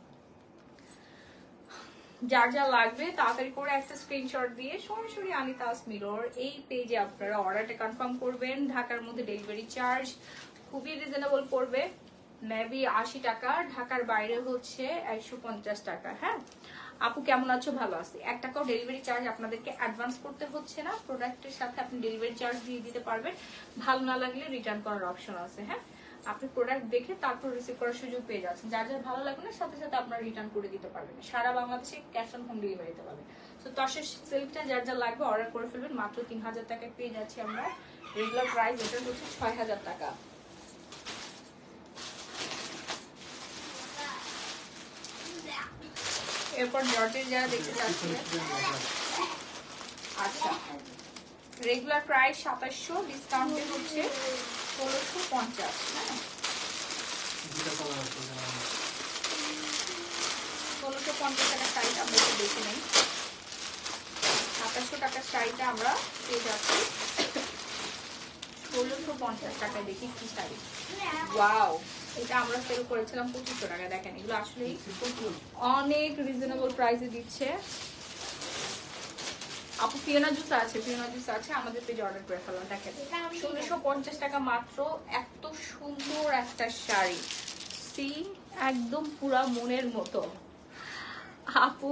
যার যা লাগবে তাড়াতাড়ি করে একটা স্ক্রিনশট দিয়ে সরাসরি আনিতাস মিরর এই পেজে আপনারা অর্ডারটা কনফার্ম করবেন। ঢাকার মধ্যে ডেলিভারি চার্জ খুবই রিজনেবল পড়বে, মেবি 80 টাকা, ঢাকার বাইরে হচ্ছে 150 টাকা। হ্যাঁ আপু কেমন আছো? ভালো আছি। 1 টাকাও ডেলিভারি চার্জ আপনাদেরকে অ্যাডভান্স করতে হচ্ছে না, প্রোডাক্টের সাথে আপনি ডেলিভারি চার্জ দিয়ে দিতে পারবেন, ভালো না লাগলে রিটার্ন করার অপশন আছে। হ্যাঁ, আপনি প্রোডাক্ট দেখে তারপর রিসিভ করার সুযোগ পেয়ে যাচ্ছেন, যার যার ভালো লাগবে না সাথে সাথে আপনারা রিটার্ন করে দিতে পারবেন, সারা বাংলাদেশে ক্যাশ অন হোম ডেলিভারিতে পাবেন। তো তসর সিল্কটা যার যা লাগবে অর্ডার করে ফেলবেন, মাত্র 3000 টাকায় পেয়ে যাচ্ছি আমরা। রেগুলার প্রাইস এটা হচ্ছে 6000 টাকা। এরপর জর্জের যারা দেখতে চাচ্ছিলেন, আচ্ছা রেগুলার প্রাইস 2700, ডিসকাউন্টে হচ্ছে 1650, হ্যাঁ 1650 টাকার শাড়িটা আমরা একটু দেখে নেই। 2700 টাকার শাড়িটা আমরা পেয়ে যাচ্ছি 1650 টাকায়। দেখি কি শাড়ি, ওয়াও, এটা আমরা সেল করেছিলাম 2500 টাকা। দেখেন এগুলো আসলে অনেক রিজনেবল প্রাইসে দিচ্ছে আপু। ফিওনা জুস আছে আমাদের পেজে অর্ডার করে ফেলা। দেখেন 1650 টাকা মাত্র। এত সুন্দর একটা শাড়ি, সি একদম পুরা মনের মতো। আপু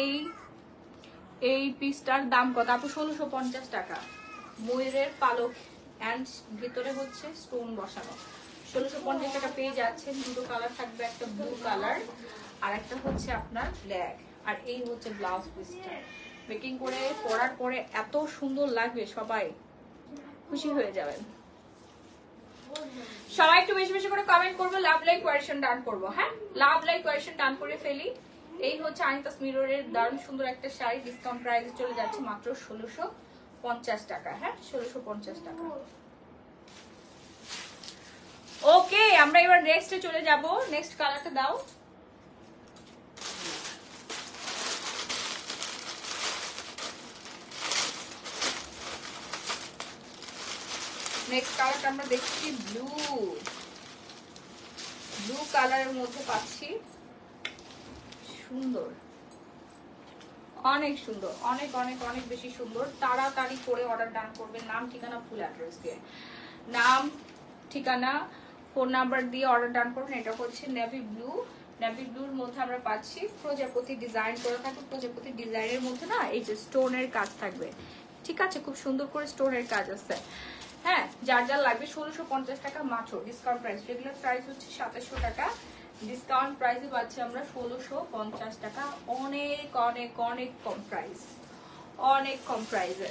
এই পিসটার দাম কত আপু? 1650 টাকা। ময়ূরের পালক এন্ড ভিতরে হচ্ছে স্টোন বসানো। 1650 টাকা পেয়ে যাচ্ছেন। দুটো কালার থাকবে, একটা ব্লু কালার আর একটা হচ্ছে আপনার ব্ল্যাক। আর এই হচ্ছে ব্লাউজ পিসটা। মেকিং করে পরার পরে এত সুন্দর লাগবে, সবাই খুশি হয়ে যাবেন। সবাই একটু বেশি বেশি করে কমেন্ট করবো, লাভ লাইক কোয়েশ্চেন ডান করবো। হ্যাঁ, লাভ লাইক কোয়েশ্চেন ডান করে ফেলি। এই হচ্ছে আনিতাস মিররের দারুণ সুন্দর একটা শাড়ি। ডিসকাউন্ট প্রাইসে চলে যাচ্ছে মাত্র 1650 টাকা। হ্যাঁ 1650 টাকা। ওকে, আমরা এবার নেক্সটে চলে যাব। নেক্সট কালারটা দাও। নেক্সট কালারটা আমরা দেখছি ব্লু কালারের মধ্যে পাচ্ছি। সুন্দর, অনেক সুন্দর, অনেক অনেক অনেক বেশি সুন্দর। তাড়াতাড়ি করে অর্ডার ডান করবেন। নাম ঠিকানা ফুল অ্যাড্রেস দিয়ে, নাম ঠিকানা ফোন নাম্বার দিয়ে অর্ডার ডান করবেন। এটা হচ্ছে নেভি ব্লুর মধ্যে আমরা পাচ্ছি প্রজাপতি ডিজাইন করে থাকবে। প্রজাপতি ডিজাইনের মধ্যে না এই যে স্টোনের কাজ থাকবে, ঠিক আছে, খুব সুন্দর করে স্টোনের কাজ আছে। হ্যাঁ, যার যার লাগবে 1650 টাকা মাত্র ডিসকাউন্ট প্রাইস। রেগুলার প্রাইস হচ্ছে 2700 টাকা, ডিসকাউন্ট প্রাইসে পাচ্ছি আমরা 1650 টাকা। অনেক অনেক অনেক কম প্রাইস, অনেক কম প্রাইসে।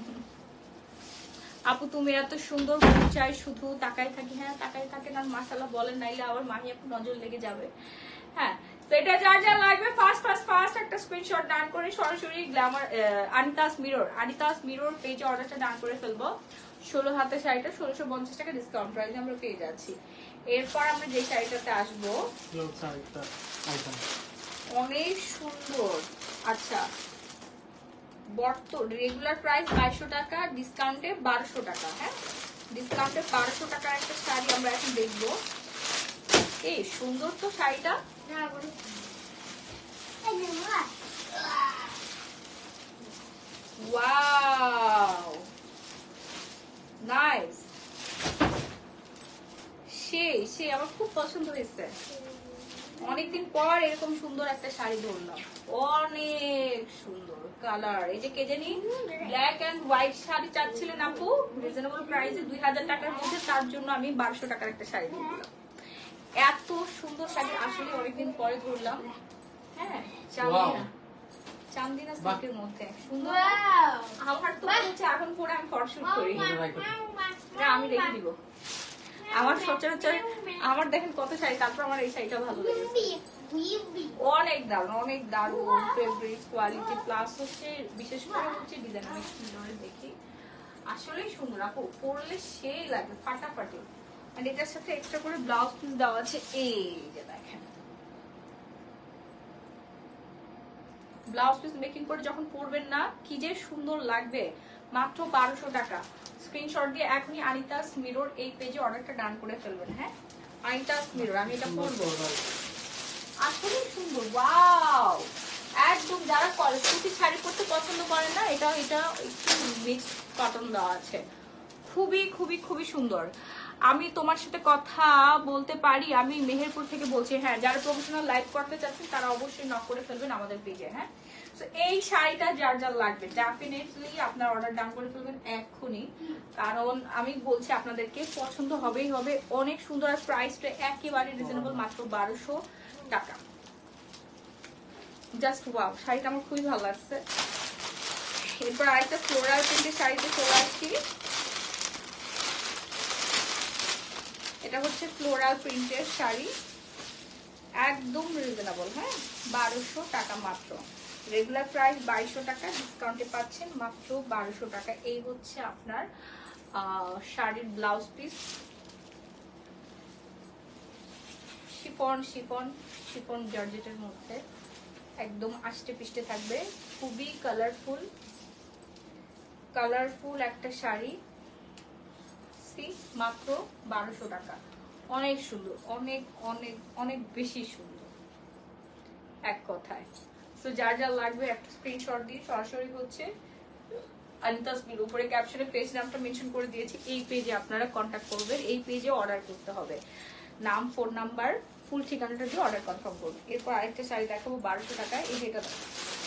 আপু তুমি এত সুন্দর চাই, শুধু তাকাই থাকি। হ্যাঁ তাকাই থাকেন আর মাশাআল্লাহ বলেন, নাইলে আবার মাহি আপু নজর লেগে যাবে। হ্যাঁ, তো এটা যার যা লাগবে ফার্স্ট একটা স্ক্রিনশট ডান করে সরাসরি গ্ল্যামার আনিতাস মিরর পেজে অর্ডারটা ডান করে ফেলবো। 16 হাতের শাড়িটা 1650 টাকা ডিসকাউন্ট প্রাইসে আমরা পেয়ে যাচ্ছি। এরপর আমরা যে শাড়িটাতে আসবো, অনেক সুন্দর। আচ্ছা, রেগুলার প্রাইস 2200 টাকা, ডিসকাউন্টে 1200 টাকা। হ্যাঁ, ডিসকাউন্টে 1200 টাকার একটা শাড়ি আমরা এখন দেখবো। এই সুন্দর তো শাড়িটা। ওয়াও, নাইস, সেই আমার খুব পছন্দ হয়েছে। অনেকদিন পর এরকম সুন্দর একটা শাড়ি ধরলাম, অনেক সুন্দর কালার। এই যে কে জানি ব্ল্যাক এন্ড হোয়াইট শাড়ি চাচ্ছিলেন আপু রিজনেবল প্রাইসে 2000 টাকার মধ্যে, তার জন্য আমি 1200 টাকার একটা শাড়ি দিলাম। এত সুন্দর শাড়ি আসলে অনেকদিন পরে ধরলাম। হ্যাঁ, চান্দিনা সিল্কের মধ্যে সুন্দর। আমার তো হচ্ছে এখন পরে আমি ফটোশুট করি। না, আমি রেখে দিব। আমার সচরাচর আমার দেখেন কত শাড়ি, তারপর আমার এই শাড়িটা ভালো লেগেছে। অনেক দারুণ ফেব্রিক কোয়ালিটি প্লাস হচ্ছে বিশেষ করে হচ্ছে ডিজাইন অনেক সুন্দর। দেখি আসলেই সুন্দর আপু, পরলে সেই লাগবে ফাটাফাটি। আর এটার সাথে এক্সট্রা করে ব্লাউজ পিস দেওয়া আছে। এই যে দেখেন, ব্লাউজ পিস মেকিং করে যখন পরবেন না কি যে সুন্দর লাগবে। মাত্র 1200 টাকা। স্ক্রিনশট দিয়ে এখনই আনিতাস মিরর এই পেজে অর্ডারটা ডান করে ফেলবেন। হ্যাঁ, আনিতাস মিরর, আমি এটা পরবো, আসলে সুন্দর। ওয়াও, একদম যারা সুতি শাড়ি পরতে পছন্দ করেন না, এটা একটু মিক্সড কটন দেওয়া আছে। খুবই খুবই খুবই সুন্দর। আমি তোমার সাথে কথা বলতে পারি, আমি মেহেরপুর থেকে বলছি। হ্যাঁ, যারা প্রফেশনাল লাইভ করতে চাচ্ছেন তারা অবশ্যই নক করে ফেলবেন আমাদের পেজে। হ্যাঁ, তো এই শাড়িটা যার যার লাগবে ডেফিনেটলি আপনার অর্ডার ডান করে ফেলবেন এক্ষুনি, কারণ আমি বলছি আপনাদেরকে পছন্দ হবেই হবে। অনেক সুন্দর, আর প্রাইসটা একেবারে রিজনেবল, মাত্র 1200 টাকা। জাস্ট ওয়াও, শাড়িটা আমার খুবই ভালো লাগছে। এরপর আরেকটা ফ্লোরাল প্রিন্টের শাড়িতে চলে আসছি। এটা হচ্ছে ফ্লোরাল প্রিন্টের শাড়ি, একদম রিজনেবল। হ্যাঁ, 1200 টাকা মাত্র। রেগুলার প্রাইস 2200 টাকা, ডিসকাউন্টে পাচ্ছেন মাত্র 1200 টাকা। এই হচ্ছে আপনার শাড়ির blouse piece. Chiffon chiffon chiffon জর্জেটের মধ্যে একদম আষ্টে পিষ্টে থাকবে, খুবই কালারফুল কালারফুল একটা শাড়ি। সি মাত্র 1200 টাকা। অনেক সুন্দর, অনেক অনেক অনেক বেশি সুন্দর এক কথায়। সো যার যা লাগবে একটা স্ক্রিনশট দিয়ে সরাসরি হচ্ছে আনিতাস মিরর উপরে ক্যাপশনে পেজ নামটা মেনশন করে দিয়েছি, এই পেজে আপনারা কন্ট্যাক্ট করবেন, এই পেজে অর্ডার করতে হবে, নাম ফোন নাম্বার ফুল ঠিকানাটা দিয়ে অর্ডার কনফার্ম করবেন। এরপর আরেকটা শাড়ি দেখাবো 1200 টাকায়, এই এটা দেখো।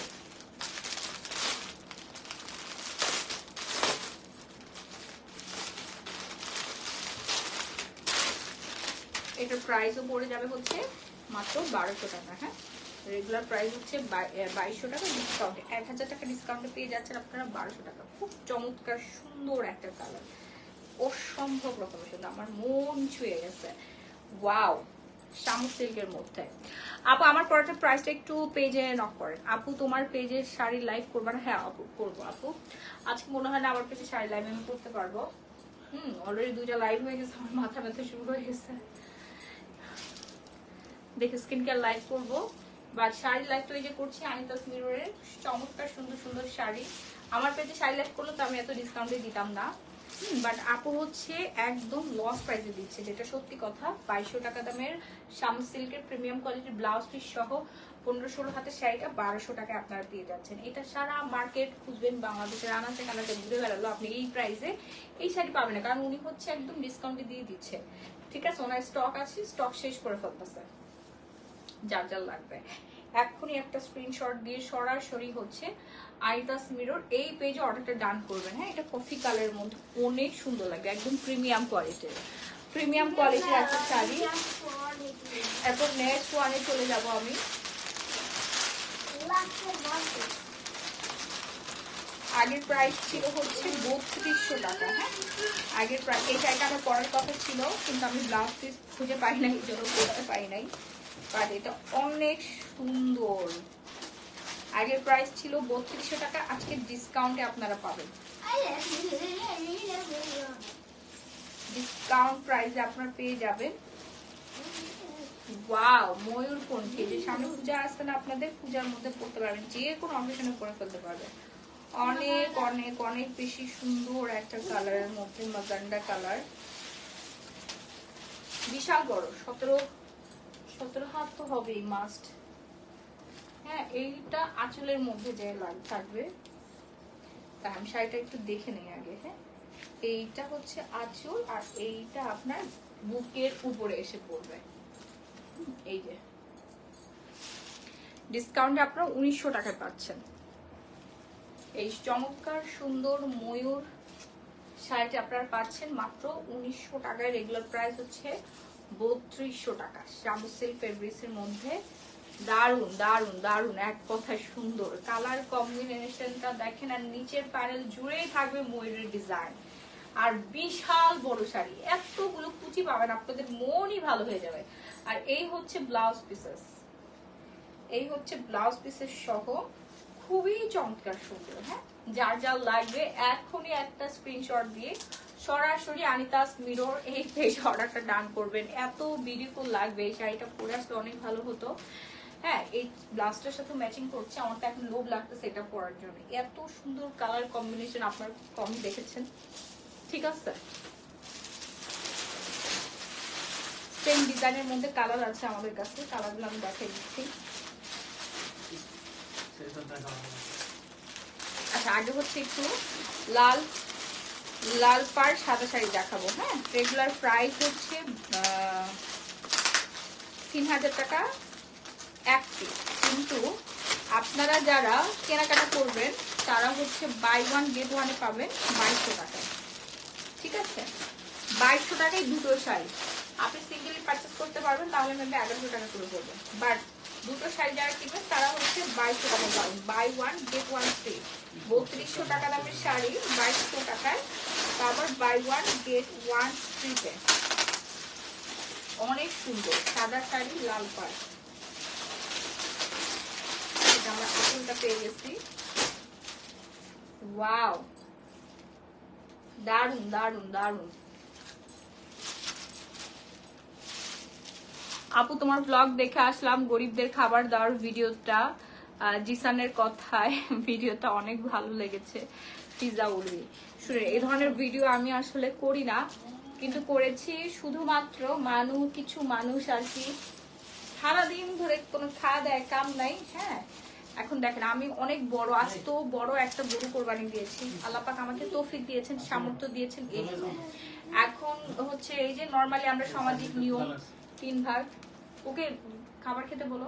এটার প্রাইসও পড়ে যাবে হচ্ছে মাত্র 1200 টাকা। হ্যাঁ, রেগুলার প্রাইস হচ্ছে 2200 টাকা, ডিসকাউন্টে 1000 টাকা ডিসকাউন্টে পেয়ে যাচ্ছেন আপনারা 1200 টাকা। খুব চমৎকার সুন্দর একটা কালার, অসম্ভব রকমের সুন্দর, আমার মন ছুঁয়ে গেছে। ওয়াও, শামু সিল্কের মধ্যে। আপু আমার পরাটার প্রাইসটা একটু পেজে নক করেন। আপু তোমার পেজে শাড়ি লাইভ করবা না? হ্যাঁ আপু করবো। আপু আজকে মনে হয় না আমার পেজে শাড়ি লাইভ আমি করতে পারবো। অলরেডি 2টা লাইভ হয়ে গেছে, আমার মাথা ব্যথা শুরু হয়ে গেছে। দেখে স্কিন কেয়ার লাইভ করবো, বাট শাড়ি লাইভ তো এই যে করছি আনিতাস মিররের চমৎকার সুন্দর সুন্দর শাড়ি। আমার পেজে শাড়ি লাইভ করলে তো আমি এত ডিসকাউন্টে দিতাম না, বাট আপু হচ্ছে একদম লস প্রাইসে দিচ্ছে, যেটা সত্যি কথা। 2200 টাকা দামের শামু সিল্কের প্রিমিয়াম কোয়ালিটির ব্লাউজ পিস সহ 15-16 হাতের শাড়িটা 1200 টাকায় আপনারা পেয়ে যাচ্ছেন। এটা সারা মার্কেট খুঁজবেন, বাংলাদেশের আনাচে কানাচে ঘুরে বেড়ালো আপনি এই প্রাইসে এই শাড়ি পাবেন না, কারণ উনি হচ্ছে একদম ডিসকাউন্টে দিয়ে দিচ্ছে। ঠিক আছে, ওনার স্টক আছে, স্টক শেষ করে ফেলতেছে। যার যার লাগবে এক্ষুনি একটা স্ক্রিনশট দিয়ে সরাসরি হচ্ছে আনিতাস মিরর এই পেজে অর্ডারটা ডান করবেন। হ্যাঁ, এটা কফি কালারের মধ্যে অনেক সুন্দর লাগবে, একদম প্রিমিয়াম কোয়ালিটির একটা শাড়ি। এরপর নেক্সট ওয়ানে চলে যাব আমি। আগের প্রাইস ছিল হচ্ছে 3200 টাকা। হ্যাঁ, আগের প্রাইস এই শাড়িটা আমার পরার কথা ছিল, কিন্তু আমি ব্লাউজ পিস খুঁজে পাই নাই, এই জন্য করতে পাই নাই। বাট এটা অনেক সুন্দর। আগের প্রাইস ছিল 3200 টাকা, আজকে ডিসকাউন্টে আপনারা পাবেন, ডিসকাউন্ট প্রাইসে আপনারা পেয়ে যাবেন। ওয়াও, ময়ূরকণ্ঠী, যে সামনে পূজা আসছে না আপনাদের, পূজার মধ্যে পড়তে পারবেন, যে কোনো অকেশনে পরে ফেলতে পারবেন। অনেক অনেক অনেক বেশি সুন্দর একটা কালারের মধ্যে, মাজান্ডা কালার, বিশাল বড়, 17 হাত তো হবেই মাস্ট। হ্যাঁ, এইটা আঁচলের মধ্যে যে থাকবে, তাই আমি শাড়িটা একটু দেখে নেই আগে। হ্যাঁ, এইটা হচ্ছে আঁচল, আর এইটা আপনার বুকের উপরে এসে পড়বে। এই যে ডিসকাউন্টে আপনারা 1900 টাকায় পাচ্ছেন এই চমৎকার সুন্দর ময়ূর শাড়িটা আপনারা পাচ্ছেন মাত্র 1900 টাকায়। রেগুলার প্রাইস হচ্ছে 3200 টাকা। শামু সিল্ক ফেব্রিক্সের মধ্যে দারুন দারুন দারুন, এক কথায় সুন্দর কালার কম্বিনেশনটা দেখেন, আর নিচের প্যানেল জুড়েই থাকবে ময়ূরের ডিজাইন, আর বিশাল বড় শাড়ি, এতগুলো কুচি পাবেন, আপনাদের মনই ভালো হয়ে যাবে। আর এই হচ্ছে ব্লাউজ পিসেস, এই হচ্ছে ব্লাউজ পিসেস সহ খুবই চমৎকার সুন্দর। হ্যাঁ, যার যার লাগবে এখনই একটা স্ক্রিনশট দিয়ে সরাসরি আনিতাস মিরর এই পেজ অর্ডারটা ডান করবেন। এত বিউটিফুল লাগবে, এই শাড়িটা পরে আসলে অনেক ভালো হতো। হ্যাঁ, এই ব্লাউজটার সাথে ম্যাচিং করছে, আমার তো এখন লোভ লাগতেছে এটা পরার জন্য, এত সুন্দর কালার কম্বিনেশন আপনারা কম দেখেছেন। ঠিক আছে, সেম ডিজাইনের মধ্যে কালার আছে আমাদের কাছে, কালারগুলো আমি দেখাই দিচ্ছি। আচ্ছা, আগে হচ্ছে একটু লাল লাল পাড় সাদা শাড়ি দেখাবো। হ্যাঁ, রেগুলার প্রাইস হচ্ছে 3000 টাকা একটি, কিন্তু আপনারা যারা কেনাকাটা করবেন তারা হচ্ছে বাই ওয়ান গেট ওয়ানে পাবেন 2200 টাকায়। ঠিক আছে, 2200 টাকায় দুটো শাড়ি আপনি সিঙ্গেলি পারচেস করতে পারবেন, তাহলে মেবি 1100 টাকা করে পড়বে। বাট দুটো শাড়ি যারা কিনবেন তারা হচ্ছে 2200 টাকা পাবেন, buy one get one free. 3200 টাকা দামের শাড়ি 2200 টাকায়, তারপর বাই ওয়ান গেট ওয়ান ফ্রিতে। অনেক সুন্দর সাদা শাড়ি, লাল পাড়, আমরা আঁচলটা পেয়ে গেছি। ওয়াও, দারুন দারুন দারুন, আপু তোমার ব্লগ দেখে আসলাম, গরিবদের খাবার দেওয়ার ভিডিওটা, জিসানের কথায় ভিডিওটা অনেক ভালো লেগেছে। পিজা উড়ি শুনে এই ধরনের ভিডিও আমি আসলে করি না, কিন্তু করেছি শুধুমাত্র কিছু মানুষ আর কি সারাদিন ধরে কোনো খাওয়া দেয় কাম নাই। হ্যাঁ, এখন দেখেন আমি অনেক বড়, আজ তো বড় একটা গরু কোরবানি দিয়েছি, আল্লাহ পাক আমাকে তৌফিক দিয়েছেন, সামর্থ্য দিয়েছেন। এই এখন হচ্ছে এই যে নরমালি আমরা সামাজিক নিয়ম 3 ভাগ, ওকে খাবার খেতে বলো,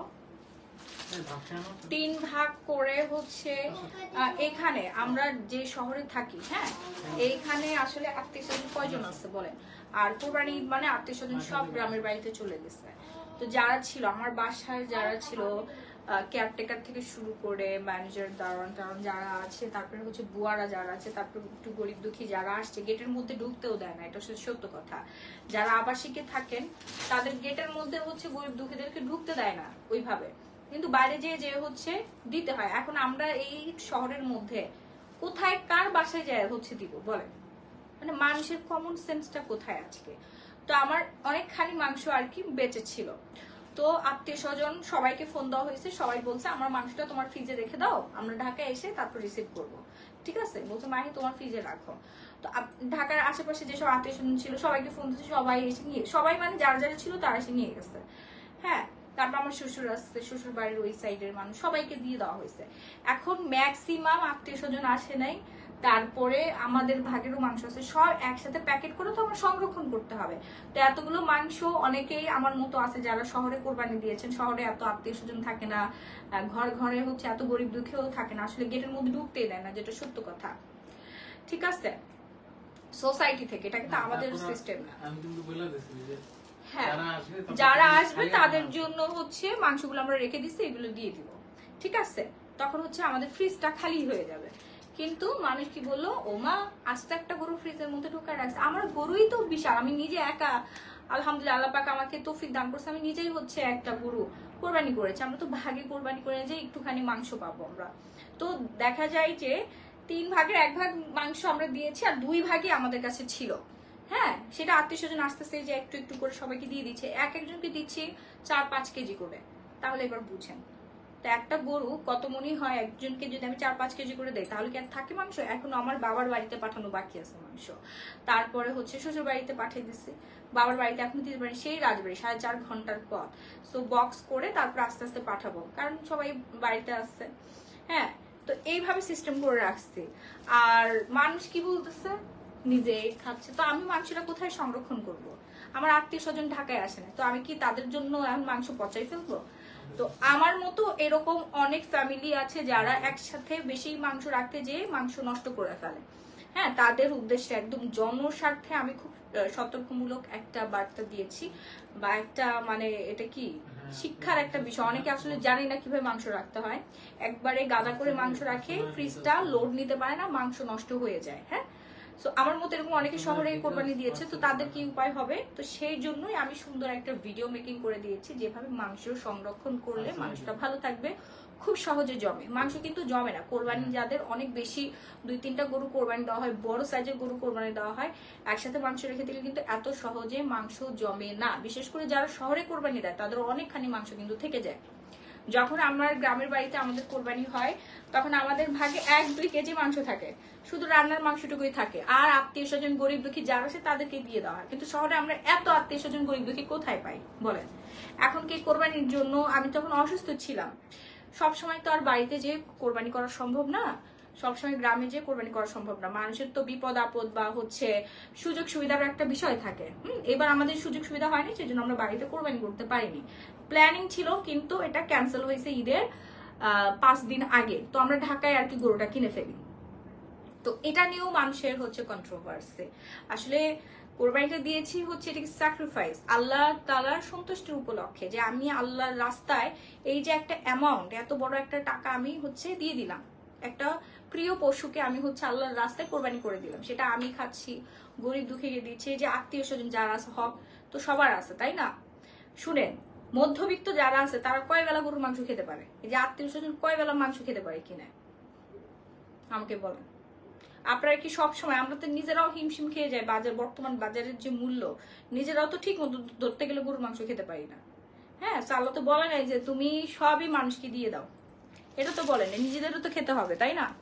3 ভাগ করে হচ্ছে এখানে আমরা যে শহরে থাকি, হ্যাঁ এইখানে আসলে আত্মীয় স্বজন কয়জন আছে বলেন, আর কোরবানি ঈদ মানে আত্মীয় স্বজন সব গ্রামের বাড়িতে চলে গেছে। তো যারা ছিল আমার বাসায়, যারা ছিল কেয়ারটেকার থেকে শুরু করে ম্যানেজার, দারোয়ান টারোয়ান যারা আছে, তারপরে হচ্ছে বুয়ারা যারা আছে, তারপরে একটু গরিব দুঃখী যারা আসছে, গেটের মধ্যে ঢুকতেও দেয় না, এটা সত্য কথা। যারা আবাসিকে থাকেন তাদের গেটের মধ্যে হচ্ছে গরিব দুঃখীদেরকে ঢুকতে দেয় না ওইভাবে, কিন্তু বাইরে যে হচ্ছে দিতে হয়। এখন আমরা এই শহরের মধ্যে কোথায় কার বাসায় যায় হচ্ছে দিব বলেন, মানে মানুষের কমন সেন্সটা কোথায় আজকে। তো আমার অনেকখানি মাংস আর কি বেঁচে ছিল, তো আত্মীয় স্বজন সবাইকে ফোন দেওয়া হয়েছে, সবাই বলছে আমার মাংসটা তোমার ফ্রিজে রেখে দাও, আমরা ঢাকায় এসে তারপর রিসিভ করবো। ঠিক আছে, বলছে মাহি তোমার ফ্রিজে রাখো। তো ঢাকার আশেপাশে যেসব আত্মীয় স্বজন ছিল সবাইকে ফোন দিচ্ছে, সবাই এসে নিয়ে, সবাই মানে যারা যারা ছিল তারা এসে নিয়ে গেছে। হ্যাঁ, তারপর আমার শ্বশুর আসছে, শ্বশুর বাড়ির ওই সাইডের মানুষ সবাইকে দিয়ে দেওয়া হয়েছে। এখন ম্যাক্সিমাম আত্মীয় স্বজন আসে নাই, তারপরে আমাদের ভাগেরও মাংস আছে, সব একসাথে প্যাকেট করে তো আমার সংরক্ষণ করতে হবে। তো এতগুলো মাংস অনেকেই আমার মতো আছে যারা শহরে কোরবানি দিয়েছেন, শহরে এত আত্মীয় স্বজন থাকে না, ঘর ঘরে হচ্ছে এত গরিব দুঃখীও থাকে না, আসলে গেটের মধ্যে ঢুকতেই দেয় না, যেটা সত্য কথা। ঠিক আছে, সোসাইটি থেকে, এটা কিন্তু আমাদের সিস্টেম না। আমি কিন্তু বলে দিছি যে হ্যাঁ, যারা আসবে তাদের জন্য হচ্ছে মাংসগুলো আমরা রেখে দিচ্ছি, এগুলো দিয়ে দিব। ঠিক আছে, তখন হচ্ছে আমাদের ফ্রিজটা খালি হয়ে যাবে। কিন্তু মানুষ কি বললো, ওমা আস্তে একটা গরু ফ্রিজের মধ্যে ঢোকা রাখছে। আমার গরুই তো বিশাল, আমি নিজে একা আলহামদুলিল্লাহ আল্লাহ পাক আমাকে তৌফিক দান করছে, আমি নিজেই হচ্ছে একটা গরু কোরবানি করেছি। আমরা তো ভাগে কোরবানি করে যে একটুখানি মাংস পাবো আমরা। তো দেখা যায় যে 3 ভাগের 1 ভাগ মাংস আমরা দিয়েছি, আর 2 ভাগই আমাদের কাছে ছিল। হ্যাঁ, সেটা আত্মীয় স্বজন আস্তে আস্তে যে একটু একটু করে সবাইকে দিয়ে দিচ্ছে, একজনকে দিচ্ছি 4-5 কেজি করে। তাহলে এবার বুঝেন তো একটা গরু কত মনি হয়, একজনকে যদি আমি 4-5 কেজি করে দেই তাহলে কি আর থাকে মাংস? এখনো আমার বাবার বাড়িতে পাঠানো বাকি আছে মাংস, তারপরে হচ্ছে শ্বশুর বাড়িতে পাঠিয়ে দিচ্ছে, বাবার বাড়িতে এখনো দিতে পারি, সেই রাজবাড়ি 4.5 ঘন্টার পথ। সো বক্স করে তারপর আস্তে আস্তে পাঠাবো, কারণ সবাই বাড়িতে আসছে। হ্যাঁ, তো এইভাবে সিস্টেম করে রাখছি। আর মানুষ কি বলতেছে, নিজে খাচ্ছে, তো আমি মাংসটা কোথায় সংরক্ষণ করব? আমার আত্মীয় স্বজন ঢাকায় আসে না, তো আমি কি তাদের জন্য এখন মাংস পচাই ফেলবো? তো আমার মতো এরকম অনেক ফ্যামিলি আছে যারা একসাথে বেশি মাংস রাখতে যেয়ে মাংস নষ্ট করে ফেলে। হ্যাঁ, তাদের উদ্দেশ্যে একদম জনস্বার্থে আমি খুব সতর্কমূলক একটা বার্তা দিয়েছি, বা একটা মানে এটা কি শিক্ষার একটা বিষয়। অনেকে আসলে জানি না কিভাবে মাংস রাখতে হয়, একবারে গাদা করে মাংস রাখে, ফ্রিজটা লোড নিতে পারে না, মাংস নষ্ট হয়ে যায়। হ্যাঁ, তো আমার মতো এরকম অনেকে শহরে কোরবানি দিয়েছে, তো তাদের কি উপায় হবে? তো সেই জন্যই আমি সুন্দর একটা ভিডিও মেকিং করে দিয়েছি, যেভাবে মাংস সংরক্ষণ করলে মাংসটা ভালো থাকবে, খুব সহজে জমে। মাংস কিন্তু জমে না, কোরবানি যাদের অনেক বেশি 2-3টা গরু কোরবানি দেওয়া হয়, বড় সাইজের গরু কোরবানি দেওয়া হয়, একসাথে মাংস রেখে দিলে কিন্তু এত সহজে মাংস জমে না। বিশেষ করে যারা শহরে কোরবানি দেয় তাদের অনেকখানি মাংস কিন্তু থেকে যায়। যখন আমার গ্রামের বাড়িতে আমাদের কোরবানি হয় তখন আমাদের ভাগে 1-2 কেজি মাংস থাকে, শুধু রান্নার মাংসটুকুই থাকে, আর আত্মীয় স্বজন গরিব দুঃখী যারা আছে তাদেরকে দিয়ে দেওয়া হয়। কিন্তু শহরে আমরা এত আত্মীয় স্বজন গরিব দুঃখী কোথায় পাই বলেন? এখন কি কোরবানির জন্য, আমি তখন অসুস্থ ছিলাম, সবসময় তো আর বাড়িতে যে কোরবানি করা সম্ভব না, সবসময় গ্রামে যে কোরবানি করা সম্ভব না, মানুষের তো বিপদ আপদ বা হচ্ছে সুযোগ সুবিধার একটা বিষয় থাকে। এবার আমাদের সুযোগ সুবিধা হয়নি, সেই জন্য আমরা বাড়িতে কোরবানি করতে পারিনি। প্ল্যানিং ছিল কিন্তু এটা ক্যান্সেল হয়েছে ঈদের 5 দিন আগে, তো আমরা ঢাকায় আর কি গরুটা কিনে ফেলি। তো এটা নিয়েও মানুষের হচ্ছে কন্ট্রোভার্সি। আসলে কোরবানিটা দিয়েছি হচ্ছে এটাকে স্যাক্রিফাইস আল্লাহ তাআলার সন্তুষ্টির উপলক্ষে, যে আমি আল্লাহর রাস্তায় এই যে একটা অ্যামাউন্ট, এত বড় একটা টাকা আমি হচ্ছে দিয়ে দিলাম, একটা প্রিয় পশুকে আমি হচ্ছে আল্লাহর রাস্তায় কোরবানি করে দিলাম, সেটা আমি খাচ্ছি, গরিব দুঃখীকে দিচ্ছি, যে আত্মীয় স্বজন যারা আছে হক তো সবার আছে, তাই না? শুনেন, মধ্যবিত্ত যারা আছে তারা কয় বেলা গরুর মাংস খেতে পারে? এই যে আত্মীয় স্বজন কয় বেলা মাংস খেতে পারে কিনা আমাকে বলেন। আপনারা কি সব সময়, আমরা তো নিজেরাও হিমশিম খেয়ে যাই, বাজার বর্তমান বাজারের যে মূল্য, নিজেরাও তো ঠিক মতো ধরতে গেলে গরুর মাংস খেতে পারি না। হ্যাঁ, আল্লাহ তো বলে নাই যে তুমি সবই মানুষকে দিয়ে দাও, এটা তো বলে নাই, নিজেদেরও তো খেতে হবে, তাই না?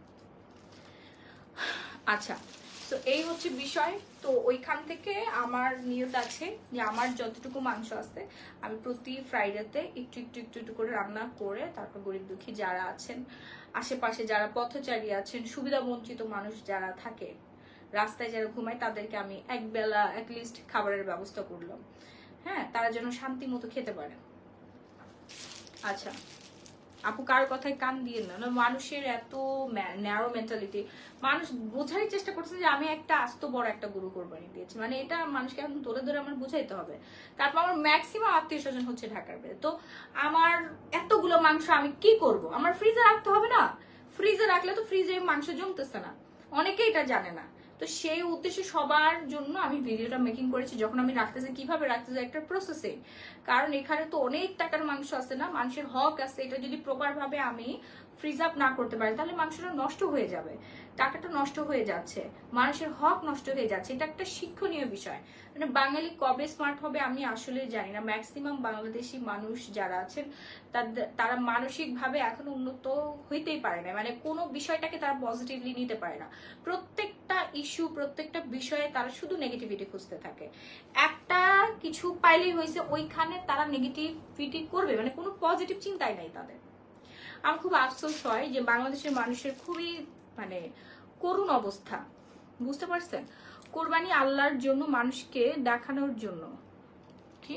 আচ্ছা, তো এই হচ্ছে বিষয়। তো ওইখান থেকে আমার নিয়ত আছে যে আমার যতটুকু মাংস আছে আমি প্রতি ফ্রাইডেতে একটু একটু একটু একটু করে রান্না করে তারপর গরিব দুঃখী যারা আছেন, আশেপাশে যারা পথচারী আছেন, সুবিধা বঞ্চিত মানুষ যারা থাকে, রাস্তায় যারা ঘুমায়, তাদেরকে আমি একবেলা অ্যাটলিস্ট খাবারের ব্যবস্থা করলাম। হ্যাঁ, তারা যেন শান্তি মতো খেতে পারে। আচ্ছা আপু, কার কথায় কান দিয়ে না, মানুষের এত ন্যারো মেন্টালিটি। মানুষ বোঝারই চেষ্টা করছে যে আমি একটা আস্ত বড় একটা গরু কোরবানি দিয়েছি, মানে এটা মানুষকে এখন ধরে ধরে আমার বুঝাইতে হবে। তারপর আমার ম্যাক্সিমাম আত্মীয় স্বজন হচ্ছে ঢাকার বাইরে, তো আমার এতগুলো মাংস আমি কি করব? আমার ফ্রিজে রাখতে হবে না? ফ্রিজে রাখলে তো ফ্রিজে মাংস জমতেছে না, অনেকেই এটা জানে না। তো সেই উদ্দেশ্যে সবার জন্য আমি ভিডিওটা মেকিং করেছি, যখন আমি রাখতেছি কিভাবে রাখতেছি একটা প্রসেসিং, কারণ এখানে তো অনেক টাকার মাংস আছে না, মানুষের হক আছে। এটা যদি প্রপার ভাবে আমি ফ্রিজ আপ না করতে পারি তাহলে মাংসটা নষ্ট হয়ে যাবে, টাকাটা নষ্ট হয়ে যাচ্ছে, মানুষের হক নষ্ট হয়ে যাচ্ছে। এটা একটা শিক্ষণীয় বিষয়। মানে বাঙালি কবে স্মার্ট হবে আমি আসলে জানি না। ম্যাক্সিমাম বাংলাদেশি মানুষ যারা আছেন তারা মানসিক ভাবে এখনো উন্নত হইতেই পারে না, মানে কোনো বিষয়টাকে তারা পজিটিভলি নিতে পারে না। প্রত্যেকটা ইস্যু, প্রত্যেকটা বিষয়ে তারা শুধু নেগেটিভিটি খুঁজতে থাকে। একটা কিছু পাইলেই হয়েছে ওইখানে তারা নেগেটিভিটি করবে, মানে কোনো পজিটিভ চিন্তাই নাই তাদের। আমার খুব আফসোস হয় যে বাংলাদেশের মানুষের খুবই মানে করুণ অবস্থা, বুঝতে পারছেন? কোরবানি আল্লাহর জন্য, মানুষকে দেখানোর জন্য। কি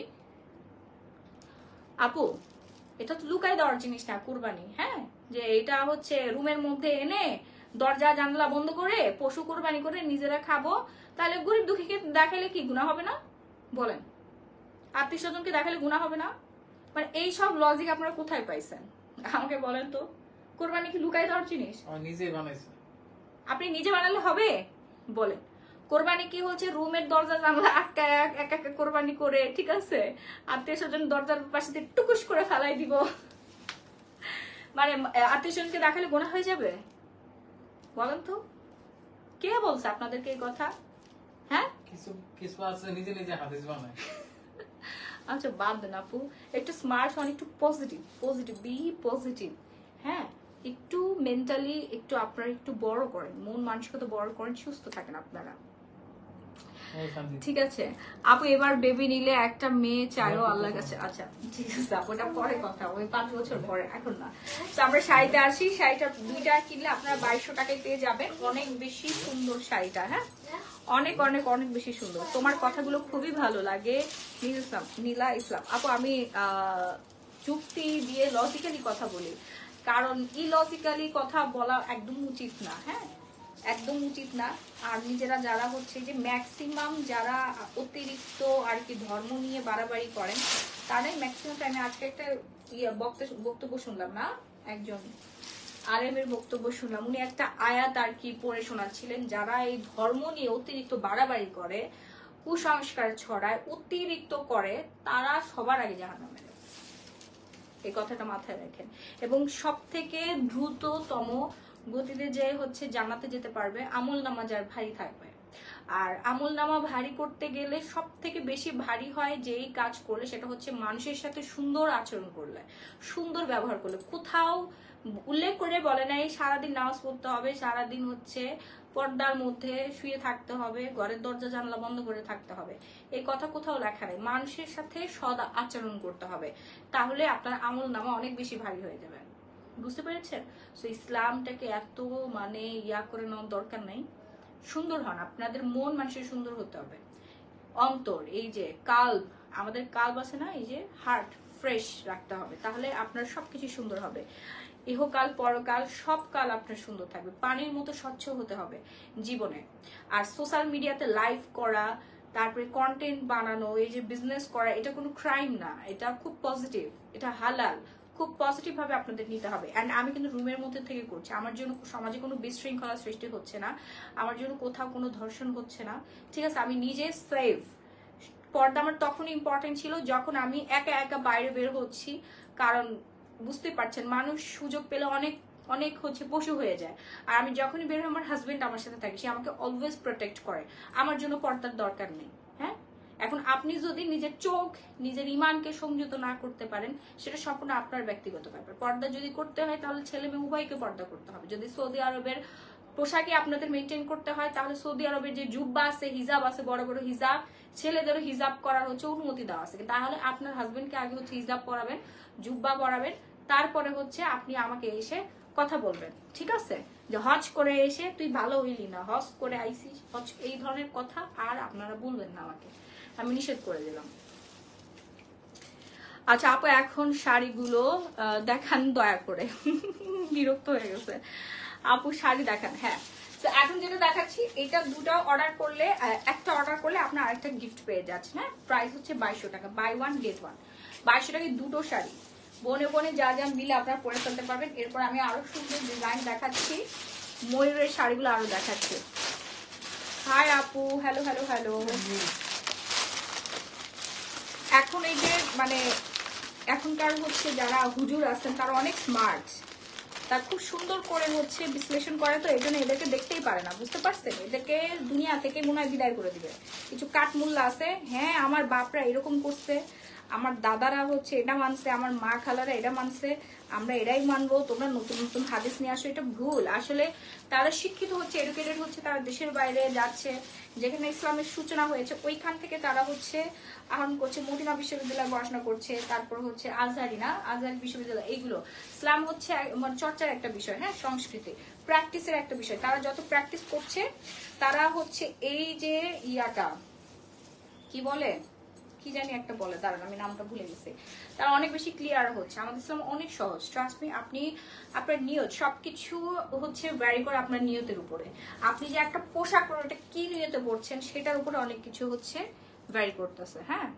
আপু, এটা তো লুকাই দেওয়ার জিনিস না কোরবানি। হ্যাঁ, যে এটা হচ্ছে রুমের মধ্যে এনে দরজা জানলা বন্ধ করে পশু কোরবানি করে নিজেরা খাবো, তাহলে গরিব দুঃখীকে দেখালে কি গুনাহ হবে না? বলেন, আত্মীয় স্বজনকে দেখালে গুনাহ হবে না? মানে এই সব লজিক আপনারা কোথায় পাইছেন আমাকে বলেন তো? কোরবানি কি লুকাই দেওয়ার জিনিস? নিজেই বানাইছে। আপনি নিজে বানালে হবে? বলেন, কোরবানি কি হচ্ছে রুমের দরজা জানলা আটকায় এক এক কোরবানি করে, ঠিক আছে, আত্মীয় স্বজন দরজার পাশে দিয়ে টুকুস করে ফেলাই দিব, মানে আত্মীয় স্বজনকে দেখালে গুনাহ হয়ে যাবে? বলেন তো, কে বলছে আপনাদেরকে এই কথা? হ্যাঁ, কিছু কিছু আছে নিজে নিজে হাদিস বানায়। আচ্ছা বাদ দেন আপু, একটু স্মার্ট হন, একটু পজিটিভ পজিটিভ বি পজিটিভ। হ্যাঁ, একটু মেন্টালি একটু আপনারা একটু বড় করেন, মন মানসিকতা বড় করেন, সুস্থ থাকেন আপনারা। ঠিক আছে আপু, এবার বেবি নিলে একটা মেয়ে চাইও আল্লাহর কাছে। আচ্ছা ঠিক আছে আপু, ওটা পরে কথা, ওই 5 বছর পরে, এখন না। তো আমরা শাড়িতে আসি। শাড়িটা 2টা কিনলে আপনারা 2200 টাকায় পেয়ে যাবেন। অনেক বেশি সুন্দর শাড়িটা, হ্যাঁ অনেক অনেক অনেক বেশি সুন্দর। তোমার কথাগুলো খুবই ভালো লাগে। নীলা ইসলাম আপু, আমি যুক্তি দিয়ে লজিক্যালি কথা বলি, কারণ ইলজিক্যালি কথা বলা একদম উচিত না। হ্যাঁ, একদম উচিত না। আর নিজেরা যারা হচ্ছে যে ম্যাক্সিমাম যারা অতিরিক্ত আর কি ধর্ম নিয়ে বাড়াবাড়ি করেন, তারাই ম্যাক্সিমাম টাইমে। আজকে একটা বক্তব্য শুনলাম না, একজন আলেম এর বক্তব্য শুনলাম, উনি একটা আয়াত আর কি পড়ে শোনাচ্ছিলেন, যারা এই ধর্ম নিয়ে অতিরিক্ত বাড়াবাড়ি করে, কুসংস্কার ছড়ায়, অতিরিক্ত করে, তারা সবার আগে জাহান্নামে যাবে। এই কথাটা মাথায় রাখেন। এবং সব থেকে দ্রুততম গতিতে যে হচ্ছে জান্নাতে যেতে পারবে আমল নামা যার ভারী থাকবে। আর আমল নামা ভারী করতে গেলে সব থেকে বেশি ভারী হয় যেই কাজ করলে, সেটা হচ্ছে মানুষের সাথে সুন্দর আচরণ করলে, সুন্দর ব্যবহার করলে। কোথাও উল্লেখ করে বলে নাই সারাদিন নামাজ পড়তে হবে, সারাদিন হচ্ছে পর্দার মধ্যে শুয়ে থাকতে হবে, ঘরের দরজা জানলা বন্ধ করে থাকতে হবে, এই কথা কোথাও লেখা নেই। মানুষের সাথে সদ আচরণ করতে হবে, তাহলে আপনার আমল নামা অনেক বেশি ভারী হয়ে যাবে। বুঝতে পেরেছেন? তো ইসলামটাকে এত মানে ইয়া করে নেওয়ার দরকার নাই। সুন্দর হন, আপনাদের মন মানুষের সুন্দর হতে হবে। অন্তর, এই যে কাল্ব, আমাদের কাল্ব আছে না, এই যে হার্ট ফ্রেশ রাখতে হবে, তাহলে আপনার সবকিছু সুন্দর হবে। ইহকাল পরকাল সব কাল আপনার সুন্দর থাকবে। পানির মতো স্বচ্ছ হতে হবে জীবনে। আর সোশ্যাল মিডিয়াতে লাইভ করা, তারপরে কন্টেন্ট বানানো, এই যে বিজনেস করা, এটা কোনো ক্রাইম না, এটা খুব পজিটিভ, এটা হালাল। খুব পজিটিভ ভাবে আপনাদের নিতে হবে। অ্যান্ড আমি কিন্তু রুমের মধ্যে থেকে করছি, আমার জন্য সমাজে কোনো বিশৃঙ্খলা সৃষ্টি হচ্ছে না, আমার জন্য কোথাও কোনো ধর্ষণ হচ্ছে না, ঠিক আছে? আমি নিজে সেফ। পর্দা আমার তখন ইম্পর্টেন্ট ছিল যখন আমি একা একা বাইরে বের হচ্ছি, কারণ বুঝতে পারছেন মানুষ সুযোগ পেলে অনেক অনেক হচ্ছে পশু হয়ে যায়। আর আমি যখনই বের হই, আমার হাজবেন্ড আমার সাথে থাকে, সে আমাকে অলওয়েজ প্রোটেক্ট করে, আমার জন্য পর্দার দরকার নেই। হ্যাঁ, এখন আপনি যদি নিজের চোখ নিজের ইমানকে সংযত না করতে পারেন, সেটা সম্পূর্ণ আপনার ব্যক্তিগত ব্যাপার। পর্দা যদি করতে হয় তাহলে ছেলে মেয়ে উভয়কে পর্দা করতে হবে। যদি সৌদি আরবের পোশাকে আপনাদের মেনটেন করতে হয় তাহলে সৌদি আরবের যে জুব্বা আছে, হিজাব আছে, বড় বড় হিজাব, ছেলেদেরও হিজাব করার হচ্ছে অনুমতি দেওয়া আছে। তাহলে আপনার হাজবেন্ডকে আগে হচ্ছে হিজাব পরাবেন, জুব্বা পরাবেন, তারপরে হচ্ছে আপনি আমাকে এসে কথা বলবেন, ঠিক আছে? যে হজ করে এসে তুই ভালো হইলি না, হজ করে আইসিস, হজ, এই ধরনের কথা আর আপনারা বলবেন না আমাকে, আমি নিষেধ করে দিলাম। আচ্ছা আপু এখন শাড়িগুলো দেখান দয়া করে। বিরক্ত হয়ে গেছে আপু, শাড়ি দেখান। হ্যাঁ, তো এখন যেটা দেখাচ্ছি, এটা দুটো অর্ডার করলে, একটা অর্ডার করলে আপনার আরেকটা গিফট পেয়ে যাচ্ছে। হ্যাঁ, প্রাইস হচ্ছে 2200 টাকা, বাই ওয়ান গেট ওয়ান। 2200 টাকায় দুটো শাড়ি, বনে বনে যা যা মিলে আপনারা পরে ফেলতে পারবেন। এরপর আমি আরো সুন্দর ডিজাইন দেখাচ্ছি, ময়ূরের শাড়িগুলো আরো দেখাচ্ছি। হাই আপু, হ্যালো হ্যালো হ্যালো। এখন এই যে মানে এখনকার হচ্ছে যারা হুজুর আছেন তারা অনেক স্মার্ট, তার খুব সুন্দর করে হচ্ছে বিশ্লেষণ করে, তো এই জন্য এদেরকে দেখতেই পারে না, বুঝতে পারছেন? এদেরকে দুনিয়া থেকে মনে হয় বিদায় করে দিবে। কিছু কাঠমূল্য আছে, হ্যাঁ আমার বাপরা এরকম করছে, আমার দাদারা হচ্ছে এটা মানছে, আমার মা খালারা এটা মানছে, আমরা এটাই মানবো, তোমরা নতুন নতুন হাদিস নিয়ে আসো, এটা ভুল। আসলে তারা শিক্ষিত হচ্ছে, এডুকেটেড হচ্ছে, তারা দেশের বাইরে যাচ্ছে, যেখানে ইসলামের সূচনা হয়েছে ওইখান থেকে তারা হচ্ছে আহরণ করছে, মদিনা বিশ্ববিদ্যালয়ে পড়াশোনা করছে, তারপর হচ্ছে আজহারি বিশ্ববিদ্যালয়, এইগুলো ইসলাম হচ্ছে চর্চার একটা বিষয়, হ্যাঁ, সংস্কৃতি প্র্যাকটিসের একটা বিষয়। তারা যত প্র্যাকটিস করছে তারা হচ্ছে এই যে ইয়াটা কি বলে, কি জানি একটা বলে, দাঁড়ান আমি নামটা ভুলে গেছি, তারা অনেক বেশি ক্লিয়ার হচ্ছে। আমাদের ইসলাম অনেক সহজ, ট্রাস্ট মি। আপনি আপনার নিয়ত সবকিছু হচ্ছে ভ্যারি করে আপনার নিয়তের উপরে। আপনি যে একটা পোশাক পরে ওটা কি নিয়তে পড়ছেন সেটার উপরে অনেক কিছু হচ্ছে ভ্যারি করতেছে। হ্যাঁ,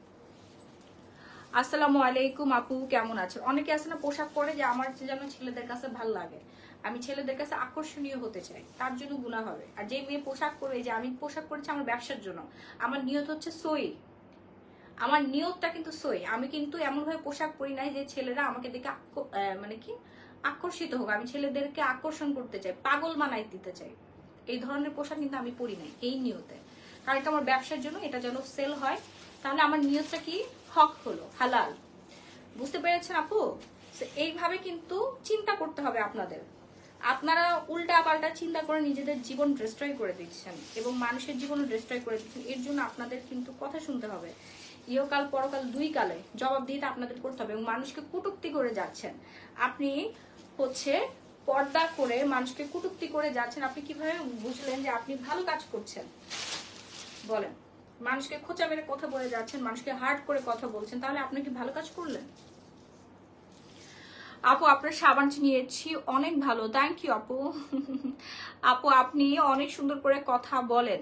আসসালামু আলাইকুম আপু, কেমন আছেন? অনেকে আছে না পোশাক পরে যে আমার যেন ছেলেদের কাছে ভাল লাগে, আমি ছেলেদের কাছে আকর্ষণীয় হতে চাই, তার জন্য গুনাহ হবে। আর যে মেয়ে পোশাক পরে, যে আমি পোশাক পরেছি আমার ব্যবসার জন্য, আমার নিয়ত হচ্ছে সই, আমার নিয়তটা কিন্তু সই। আমি কিন্তু এমন ভাবে পোশাক পরি নাই যে ছেলেরা আমাকে দেখে মানে কি আকর্ষিত হোক, আমি ছেলেদেরকে আকর্ষণ করতে চাই, পাগল বানাই দিতে চাই, এই ধরনের পোশাক কিন্তু আমি পরি নাই এই নিয়তে। কারণ এটা আমার ব্যবসার জন্য, এটা যেন সেল হয়, তাহলে আমার নিয়তটা কি হক হলো, হালাল। বুঝতে পেরেছেন আপু? এইভাবে কিন্তু চিন্তা করতে হবে আপনাদের। আপনারা উল্টা পাল্টা চিন্তা করে নিজেদের জীবন ডিস্ট্রয় করে দিচ্ছেন এবং মানুষের জীবন ডিস্ট্রয় করে দিচ্ছেন। এর জন্য আপনাদের কিন্তু কথা শুনতে হবে, ইহকাল পরকাল দুই কালে জবাবদিহিতা আপনাদের করতে হবে। এবং মানুষকে কটূক্তি করে যাচ্ছেন, আপনি হচ্ছে পর্দা করে মানুষকে কটূক্তি করে যাচ্ছেন। আপনি কিভাবে বুঝলেন যে আপনি ভালো কাজ করছেন বলেন? মানুষকে খোঁচা মেরে কথা বলে যাচ্ছেন, মানুষকে হার্ট করে কথা বলছেন, তাহলে আপনি কি ভালো কাজ করলেন? আপু আপনার সাবান নিয়েছি, অনেক ভালো, থ্যাংক ইউ আপু। আপু আপনি অনেক সুন্দর করে কথা বলেন।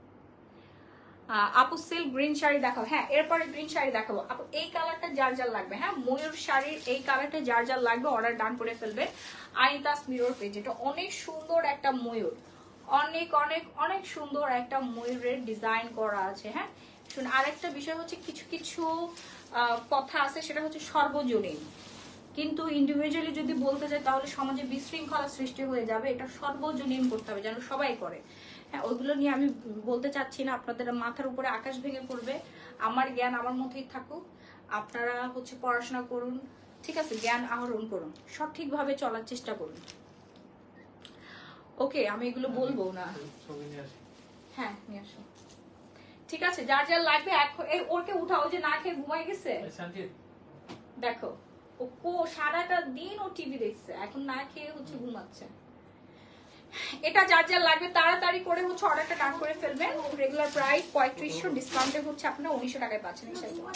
আপু সিল্ক গ্রিন শাড়ি দেখাও। হ্যাঁ, এরপরে গ্রিন শাড়ি দেখাবো আপু। এই কালারটা যার যার লাগবে, হ্যাঁ ময়ূর শাড়ির এই কালারটা যার যার লাগবে অর্ডার ডান করে ফেলবে আনিতাস মিরর পেজ। এটা অনেক সুন্দর একটা ময়ূর, অনেক অনেক অনেক সুন্দর একটা ময়ূরের ডিজাইন করা আছে। হ্যাঁ শুনুন, আরেকটা বিষয় হচ্ছে কিছু কিছু কথা আছে, সেটা হচ্ছে সর্বজনীন, কিন্তু ইন্ডিভিজুয়ালি যদি বলতে যায় তাহলে সমাজে বিশৃঙ্খলা সৃষ্টি হয়ে যাবে। এটা সর্বজনীন করতে হবে যেন সবাই করে। হ্যাঁ, ওইগুলো নিয়ে আমি বলতে চাচ্ছি না, আপনাদের মাথার উপরে আকাশ ভেঙে পড়বে। আমার জ্ঞান আমার মধ্যেই থাকুক, আপনারা হচ্ছে পড়াশোনা করুন, ঠিক আছে, জ্ঞান আহরণ করুন, সঠিকভাবে চলার চেষ্টা করুন। ওকে, আমি এগুলো বলবো না। হ্যাঁ নিয়ে আসো, ঠিক আছে, যার যার লাগবে ওকে উঠাও, যে না খেয়ে ঘুমাই গেছে। দেখো ও সারাটা দিন ও টিভি দেখছে, এখন না খেয়ে হচ্ছে ঘুমাচ্ছে। এটা যার যার লাগবে তাড়াতাড়ি করে হচ্ছে অর্ডারটা ডান করে ফেলবেন। রেগুলার প্রাইস 3500, ডিসকাউন্টে হচ্ছে আপনারা 1900 টাকায় পাচ্ছেন।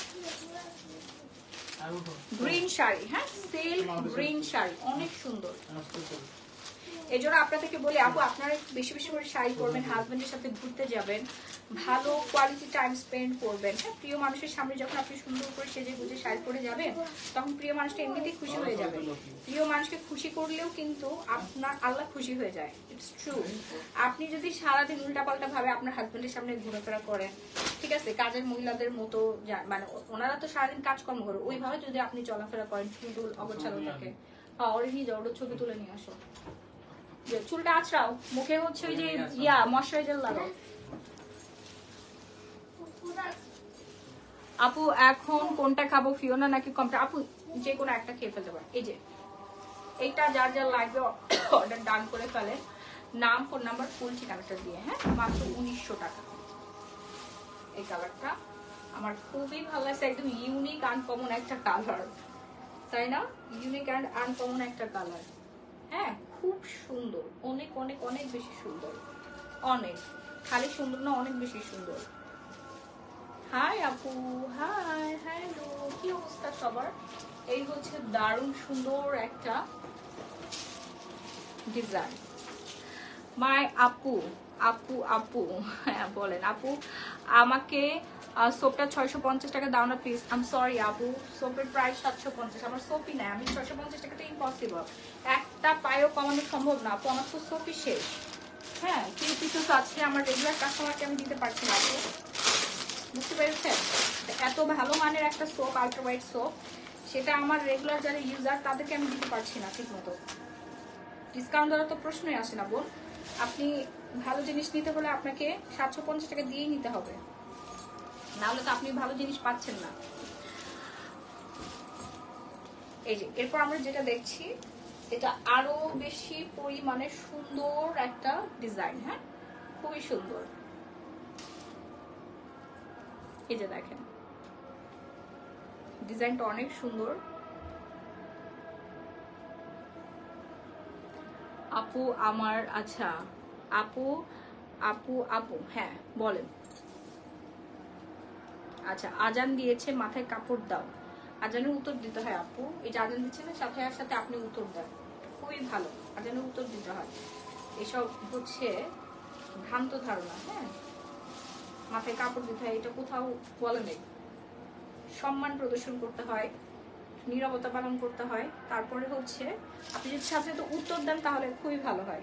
গ্রিন শাড়ি, হ্যাঁ সিল্ক গ্রিন শাড়ি অনেক সুন্দর। এই জন্য আপনাদেরকে বলি আপু আপনারা বেশি বেশি করে শাড়ি পরবেন, হাজবেন্ডের সাথে ঘুরতে যাবেন, ভালো কোয়ালিটি টাইম স্পেন্ড করবেন। হ্যাঁ, প্রিয় মানুষের সামনে যখন আপনি সুন্দর করে সেজে গুজে শাড়ি পরে যাবেন তখন প্রিয় মানুষটা এমনিতেই খুশি হয়ে যাবে। প্রিয় মানুষকে খুশি করলেও কিন্তু আপনার আল্লাহ খুশি হয়ে যায়, ইটস ট্রু। আপনি যদি সারাদিন উল্টাপাল্টা ভাবে আপনার হাজবেন্ডের সামনে ঘোরাফেরা করেন, ঠিক আছে, কাজের মহিলাদের মতো, মানে ওনারা তো সারাদিন কাজকর্ম করে, ওইভাবে যদি আপনি চলাফেরা করেন চুল অগোছালো থাকে, ওরে নিয়ে যাও, ওটা ছবি তুলে নিয়ে আসো, চুলটা আছড়াও, মুখে হচ্ছে ওই যে ময়শ্চারাইজার লাগাও। আপু এখন কোনটা খাবো, ফিওনা নাকি কমটা? আপু যে কোনো একটা খেয়ে ফেলতে পারেন। এই যে এইটা যার যার লাগবে অর্ডার ডান করে ফেলেন, নাম ফোন নাম্বার ফুল ঠিকানাটা দিয়ে। হ্যাঁ, মাত্র 1900 টাকা। এই কালারটা আমার খুবই ভালো লাগছে, একদম ইউনিক আনকমন একটা কালার, তাই না? ইউনিক অ্যান্ড আনকমন একটা কালার। হ্যাঁ, খুব সুন্দর, অনেক অনেক অনেক বেশি সুন্দর, অনেক, খালি সুন্দর না, অনেক বেশি সুন্দর। হাই আপু, হাই, হ্যালো, কি অবস্থা সবার? এই হচ্ছে দারুণ সুন্দর একটা ডিজাইন। মাই আপু, আপু আপু হ্যাঁ বলেন আপু, আমাকে সোপটা 650 টাকা দাও না প্লিজ। আম সরি আপু, সোপের প্রাইস 750, আমার সোপই নাই, আমি 650 টাকাটা ইম্পসিবল, একটা পায়েও কমানো সম্ভব না আপু, আমার তো সোপই শেষ। হ্যাঁ, কিছু পিসেস আছে, আমার রেগুলার কাস্টমারকে আমি দিতে পারছি না আপু, বুঝতে পেরেছেন? এত ভালো মানের একটা সোপ, আল্ট্রা হোয়াইট সোপ, সেটা আমার রেগুলার যারা ইউজার তাদেরকে আমি দিতে পারছি না ঠিক মতো। ডিসকাউন্ট দেওয়ার তো প্রশ্নই আসে না বোন। আপনি ভালো জিনিস নিতে হলে আপনাকে 750 টাকা দিয়েই নিতে হবে, নাহলে তো আপনি ভালো জিনিস পাচ্ছেন না। এই যে এরপর আমরা যেটা দেখছি, এটা আরো বেশি পরিমাণে সুন্দর একটা ডিজাইন। হ্যাঁ, খুবই সুন্দর। এই যে দেখেন ডিজাইনটা অনেক সুন্দর। আপু আমার, আচ্ছা আপু আপু আপু হ্যাঁ বলেন। আচ্ছা, আজান দিয়েছে, মাথায় কাপড় দাও, আজানের উত্তর দিতে হয় আপু। এই যে আজান দিচ্ছে না, সাথে সাথে আপনি উত্তর দেন, খুবই ভালো, আজানের উত্তর দিতে হয়। এসব হচ্ছে ভ্রান্ত ধারণা। হ্যাঁ, মাথায় কাপড় দিতে হয়, এটা কোথাও বলে নেই। সম্মান প্রদর্শন করতে হয়, নীরবতা পালন করতে হয়, তারপরে হচ্ছে আপনি যদি সাথে সাথে উত্তর দেন তাহলে খুবই ভালো হয়।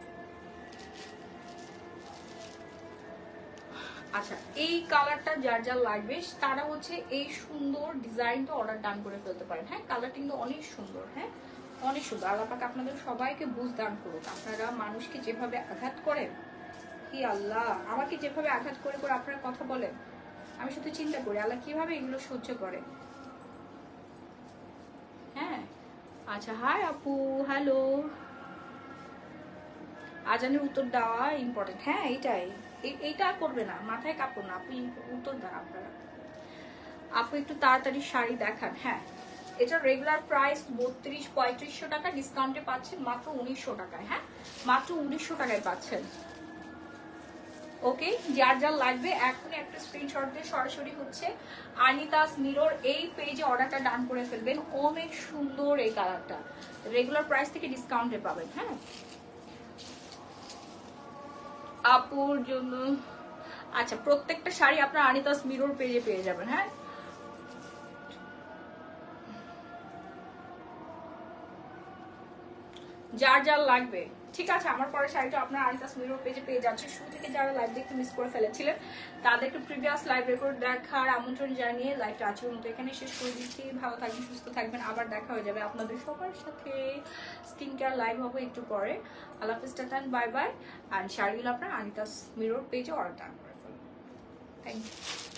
আচ্ছা, এই কালারটা যার যার লাগবে তারা হচ্ছে এই সুন্দর ডিজাইনটা অর্ডার ডান করে ফেলতে পারেন। হ্যাঁ, কালারটা কিন্তু অনেক সুন্দর। হ্যাঁ, অনেক সুন্দর। আল্লাহ পাক আপনাদের সবাইকে বুঝ দান করুক। আপনারা মানুষকে যেভাবে আঘাত করেন, কি আল্লাহ, আমাকে যেভাবে আঘাত করে করে আপনারা কথা বলেন, আমি শুধু চিন্তা করি আল্লাহ কিভাবে এগুলো সহ্য করে। হ্যাঁ, আচ্ছা, হাই আপু, হ্যালো। আজানের উত্তর দেওয়া ইম্পর্টেন্ট। হ্যাঁ, এইটাই, এইটা করবে না, মাথায় কাপড় না, আপনি উত্তর দেন আপনারা। আপু একটু তাড়াতাড়ি শাড়ি দেখান। হ্যাঁ, এটা রেগুলার প্রাইস 3200-3500 টাকা, ডিসকাউন্টে পাচ্ছেন মাত্র 1900 টাকায়। হ্যাঁ, মাত্র 1900 টাকায় পাচ্ছেন। ওকে, যার যার লাগবে এখনই একটা স্ক্রিনশট দিয়ে সরাসরি হচ্ছে আনিতাস মিরর এই পেজে অর্ডারটা ডান করে ফেলবেন। অনেক সুন্দর এই কালারটা, রেগুলার প্রাইস থেকে ডিসকাউন্টে পাবেন। হ্যাঁ, আপুর জন্য আচ্ছা, প্রত্যেকটা শাড়ি আপনার আনিতাস মিরর পেজে পেয়ে যাবেন। হ্যাঁ, যার যার লাগবে। ঠিক আছে, আমার পরে শাড়িটা আপনার আনিতাস মিরর পেজে পেয়ে যাচ্ছে। শুরু থেকে যারা লাইভ দেখতে মিস করে ফেলেছিলেন তাদেরকে প্রিভিয়াস লাইভ রেকর্ড দেখার আমন্ত্রণ জানিয়ে লাইভটা আজকের মতো এখানে শেষ করে দিচ্ছি। ভালো থাকবেন, সুস্থ থাকবেন, আবার দেখা হয়ে যাবে আপনাদের সবার সাথে। স্কিন কেয়ার লাইভ হবে একটু পরে। আল্লাহ হাফেজ, টাটা, বাই বাই। আর শাড়িগুলো আপনার আনিতাস মিরর পেজে অর্ডার করে ফেলুন। Thank you.